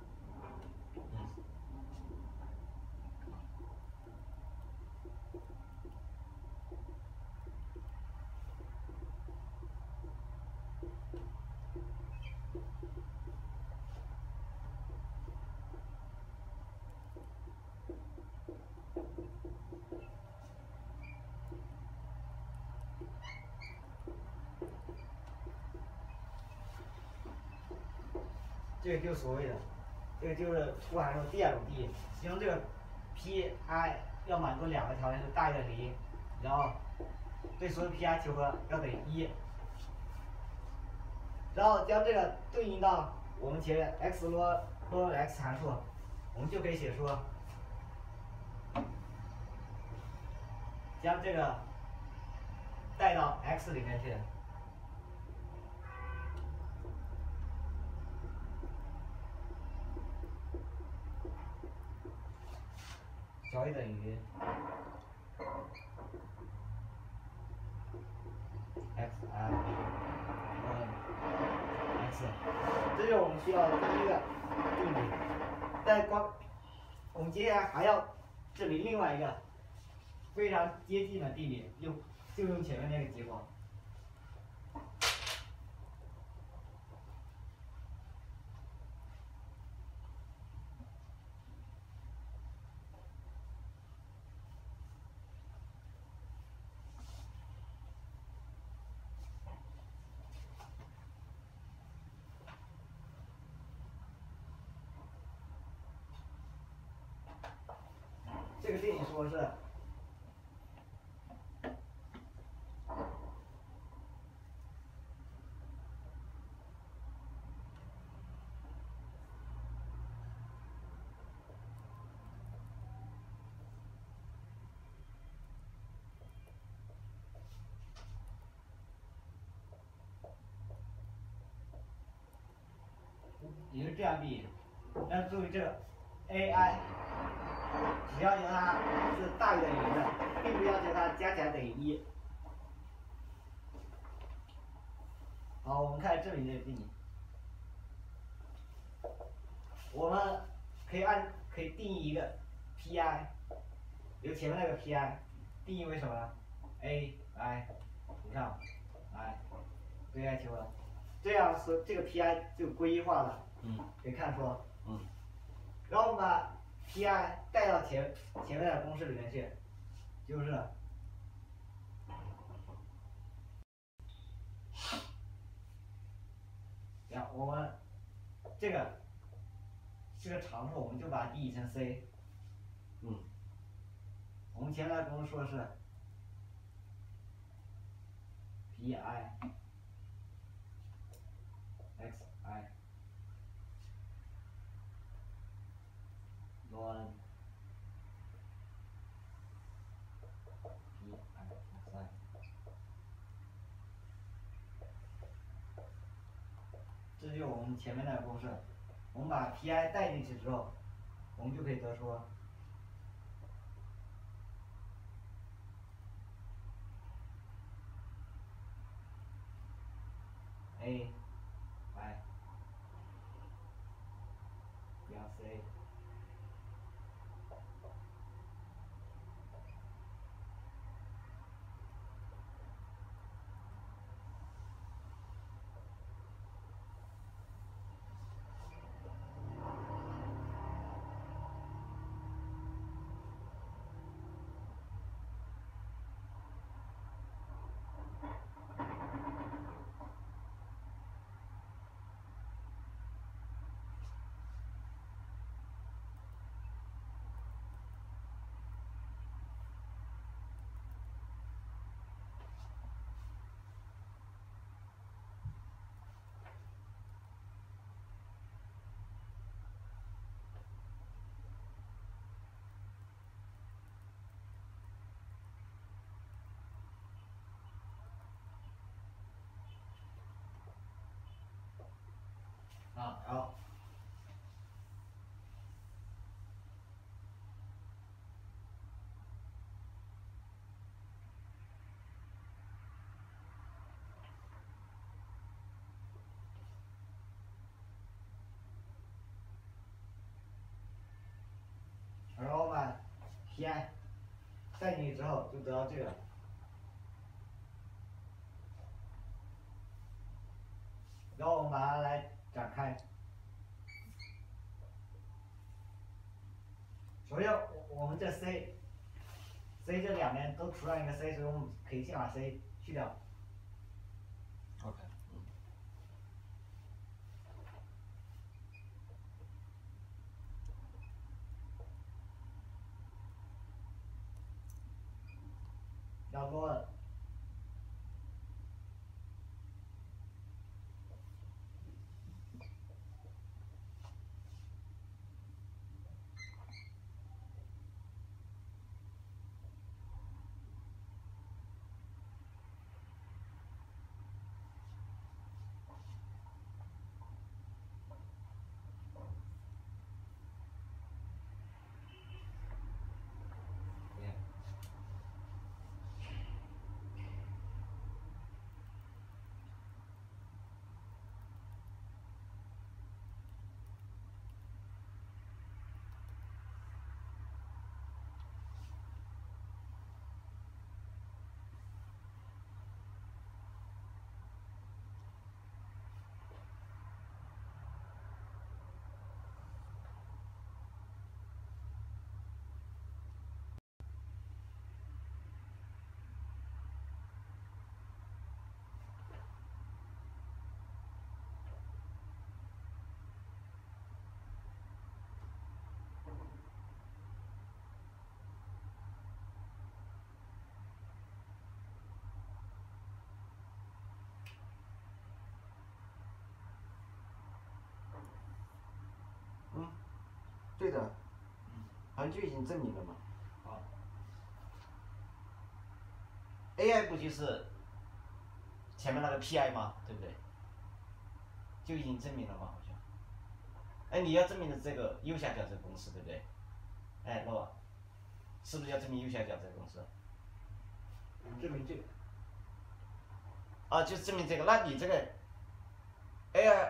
这个就是所谓的，这个就是凸函数第二种定义，其中这个 Pi 要满足两个条件是大于等于0，然后对所有 Pi 求和要等于1，然后将这个对应到我们前面 x log x 函数，我们就可以写出将这个带到 x 里面去。小于等于 x i x， 这就是我们需要的第一个定理。我们接下来还要证明另外一个非常接近的定理，就用前面那个结果。这个定理说是也是这样比，但是注意这个 AI， 只要求它是大于等于0的，并不要求它加起来等于1。好，我们看这里的定义，我们可以定义一个 PI， 由前面那个 PI 定义为什么呢 ？AI， 你看 ，AI 求了，这样说这个 PI 就归一化了，可以看出，然后我们把 PI 带到前面的公式里面去，就是然后我们这个是个常数，我们就把它定义成 C。我们前面的公式说的是 PI XI ln PI XI。这就是我们前面那个公式，我们把 PI 带进去之后，我们就可以得出 AI 表 C。好，然后我把 PI 带进去之后，就得到这个。然后我们把它来展开。首先，我们这 C 这两边都除上一个 C， 所以我们可以先把 C 去掉。 OK。 要做对的，好像就已经证明了嘛。 好 AI 不就是前面那个 PI 吗？对不对？就已经证明了嘛，好像。 哎，你要证明的这个右下角这个公式，对不对？哎，诺，是不是要证明右下角这个公式？ 证明这个。 啊，就证明这个，那你这个 ，A2，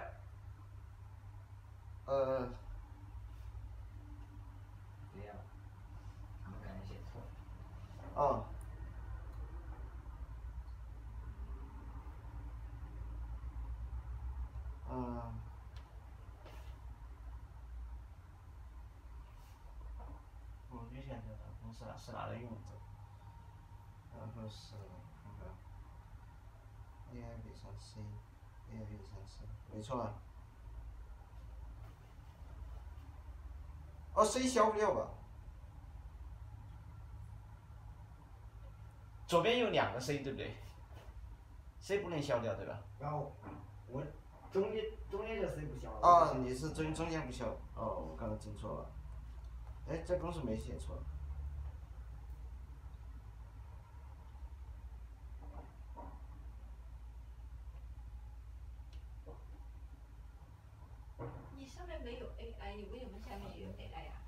这样，我们感觉写错了。 哦。我就想这个公式是拿来用的，然后是看看 ，AI 比上 C，AI 比上 C，没错啊。哦 ，C 消不掉吧？左边有2个 C， 对不对？C 不能消掉，对吧？ 然后我中间这 C 不消。 哦，你是中间不消，哦，我刚刚记错了。哎，这公式没写错。 你上面没有 AI，你为什么下面也有 AI 呀？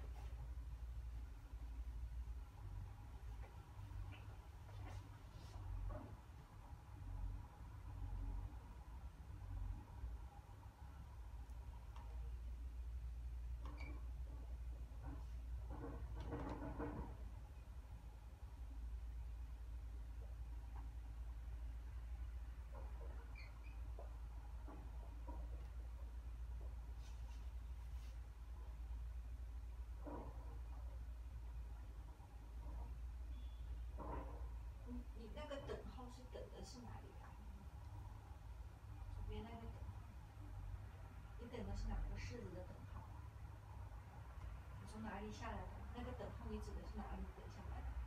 你那个等号是等的是哪里啊？左边那个等号，你等的是哪个式子的等号？你从哪里下来的？那个等号你指的是哪里等下来的？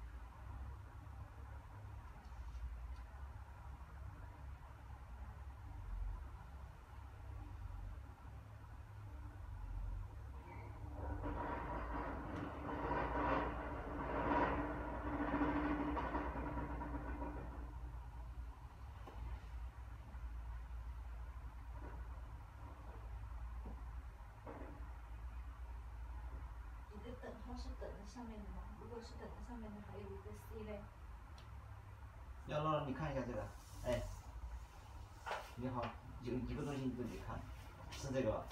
你的等号是等的上面的吗？如果是等的上面的，还有一个 C 嘞。 要让你看一下这个，哎，你好，有一个东西你自己看，是这个吧？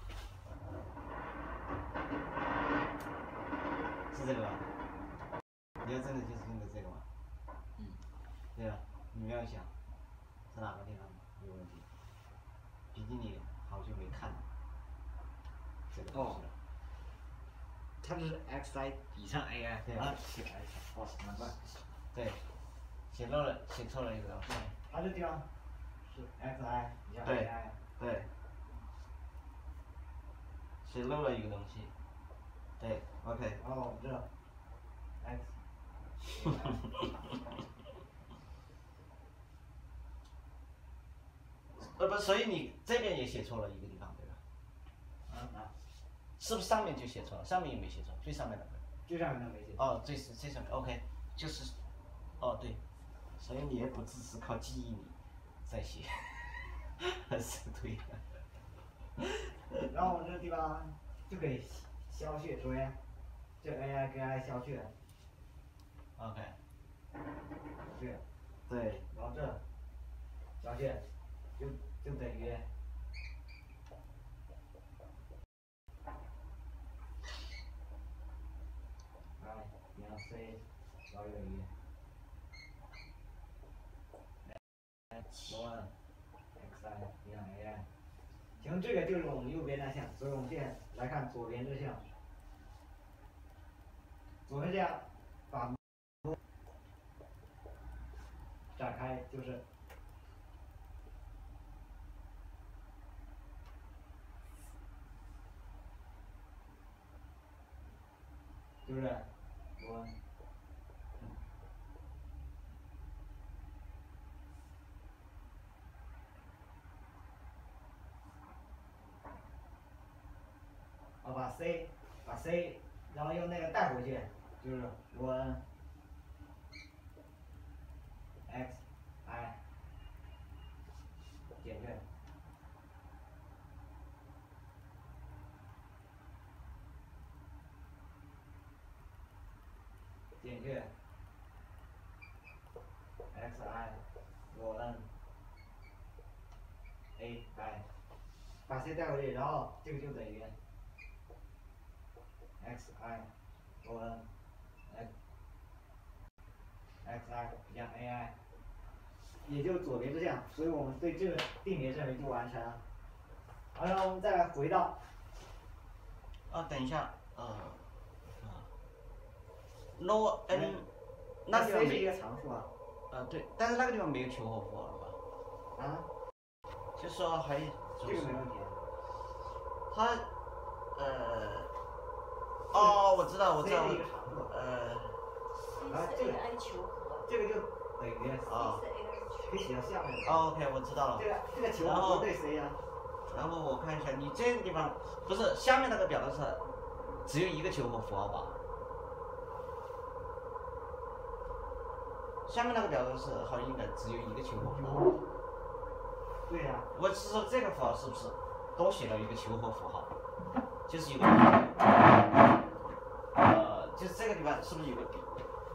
是这个吧？你要真的就是用的这个吗？对吧？你要想，是哪个地方有问题？毕竟你好久没看这个东西了。 它这是 xi 比上 ai， 对啊，是 x，哦，难怪。 对，写漏了，写错了一个东西。 它这地方是 xi 比上对 ai。 对，写漏了一个东西。对，OK。 哦，这 x。 不，所以你这边也写错了一个地方，对吧？是不是上面就写错了？上面也没写错，最上面那个。 最上面那没写。 哦，最上面 OK，就是，哦对，所以你也不只是靠记忆力在写，是对的。 然后我这个地方就可以消去，首先这 ai 跟 ai 消去了。 OK。 对。 对。 然后这消去，就等于。然后 c 小于等于。罗 xi 比上 ai。行，这个就是我们右边那项，所以我们现在来看左边这项。左边这样把展开就是我把 c， 然后用那个带回去，就是我 x i 减去。 于 xi 我 n a i， 把 c 带回去，然后这个就等于 xi 我 n xi 加 ai， 也就左边这样，所以我们对这个定联证明就完成了。好，然后我们再来回到。 等一下，no n， 那地方是一个常数啊。 对，但是那个地方没有求和符号了吧？ 啊？ 就说还有这个没问题。 它我知道， 这是一个常数。然后这个 ai 求和。 这个就等于可以写到下面。 OK， 我知道了。 这个求和不对 c 啊。 然后我看一下，你这个地方不是下面那个表的是只有一个求和符号吧？下面那个表的是好像应该只有一个求和符号。 对呀。 我是说这个符号是不是多写了一个求和符号？就是有个就是这个地方是不是有个笔？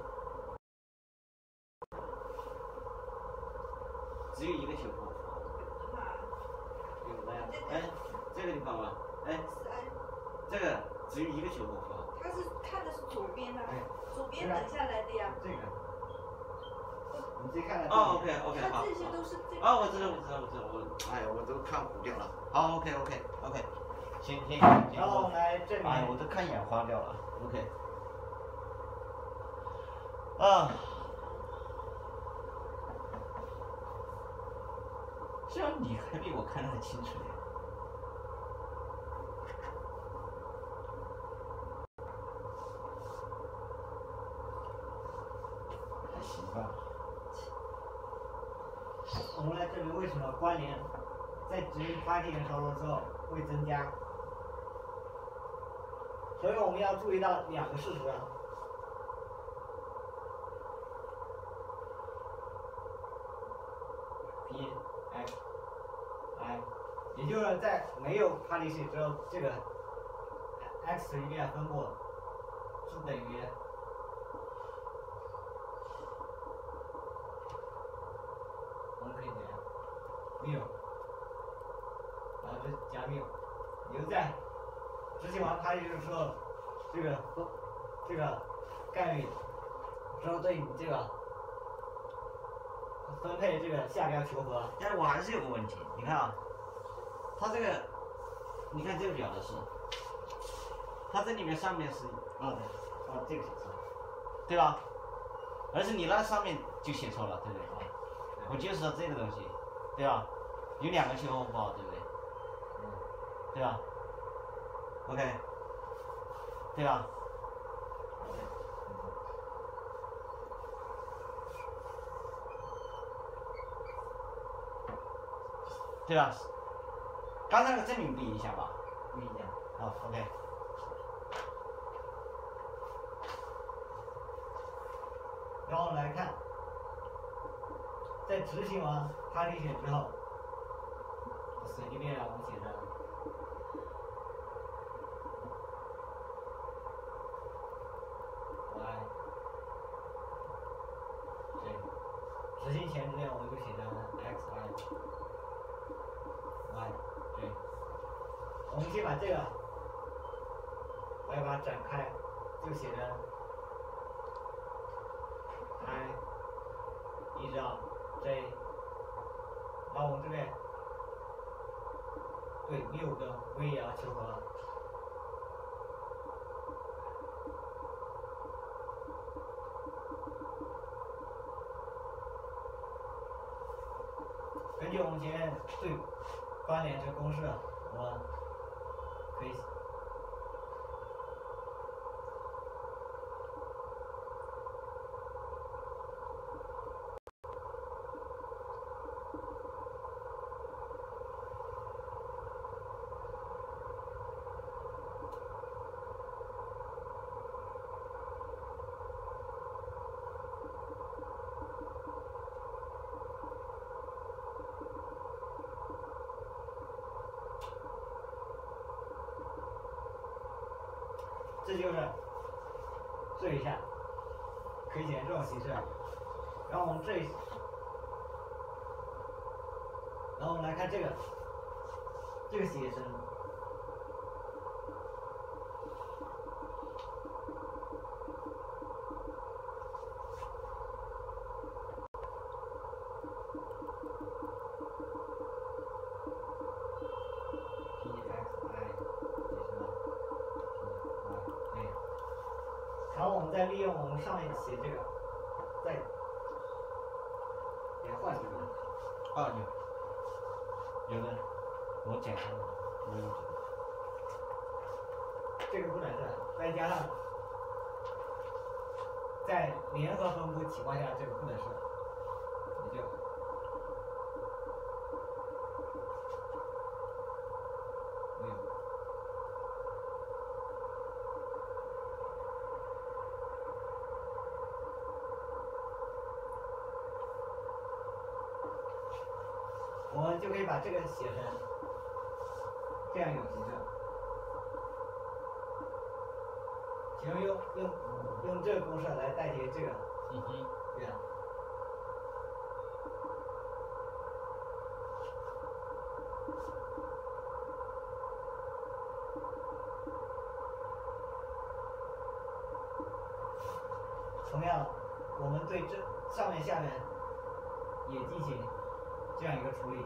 只有一个求和符号。有的呀。这个地方吧，这个只有一个求和符号。 他是看的是左边啊，左边等下来的呀。 这个。你自己看看。 OK， 好。 他这些都是这个。 我知道，我都看糊掉了。好 ，OK， 行。 然后来证明。 我都看眼花掉了。OK。这样你还比我看得清楚点。还行吧。 我们来证明为什么关联在执行 partition 操作之后会增加。所以我们要注意到两个事实啊。p x i， 也就是在没有 partition 之后，这个 x 一面分布是等于。我们可以怎样？μ，然后就加μ，也就在执行完partition之后，这个概率之后对你这个分配这个下标求和。 但是我还是有个问题，你看啊，它这个，你看这个表的是，它这里面上面是这个写错， 对吧？而是你那上面就写错了，对不对？我就是说这个东西，对吧？有两个求和符号，对不对？对吧 ？OK， 对吧？对吧？刚才那个证明不影响吧？ 不一样。 好 ，OK。 然后来看，在执行完partition之后，随机变量我们写成y， 对，执行前之内我们就写成 xi，y， 对，我们先把这个，我要把它展开，就写成 i 一直到 j， 然后我们这边对6跟 v 也要求和。根据我们前面对关联这个公式，我们可以。这就是这一下可以写成这种形式。然后我们然后我们来看这个写生。然后我们再利用我们上面写这个，再给它换一个。 啊有的，我检查了，没有。 这个不等式，再加上在联合分布情况下这个不等式，也就没有。我们就可以把这个写成这样一种形式。其中用这个公式来代替这个，这样。同样，我们对这上面下面也进行这样一个处理。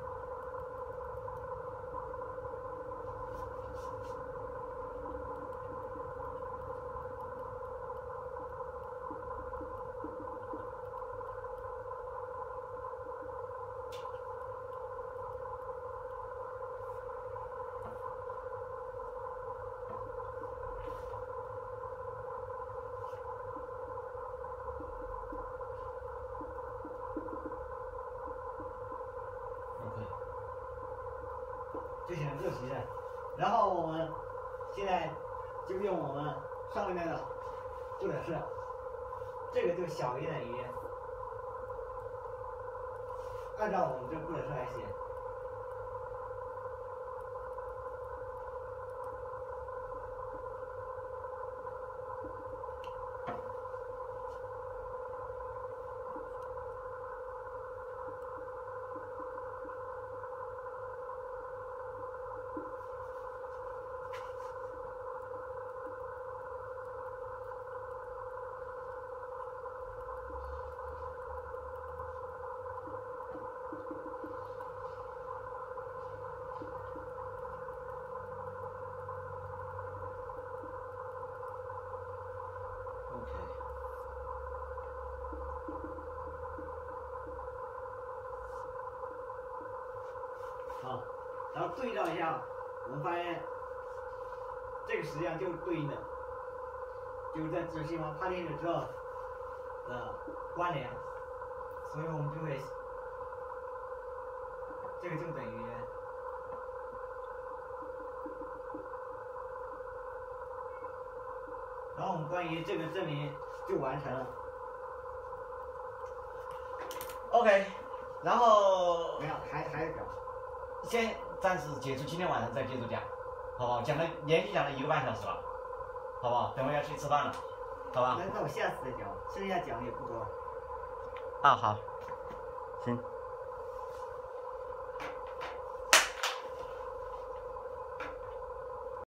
就写成这个形式，然后我们现在就用我们上面那个不等式，这个就小于等于，按照我们这个不等式来写。好，然后对照一下，我们发现这个实际上就是对应的，就是在执行完 partition 之后的关联，所以我们就会这个就等于，然后我们关于这个证明就完成了。 OK， 然后没有，还有表。 先暂时结束，今天晚上再接着讲，好不好？连续讲了1个半小时了，好不好？等会要去吃饭了，好吧？ 那我下次再讲，剩下讲的也不多。 啊，好，行。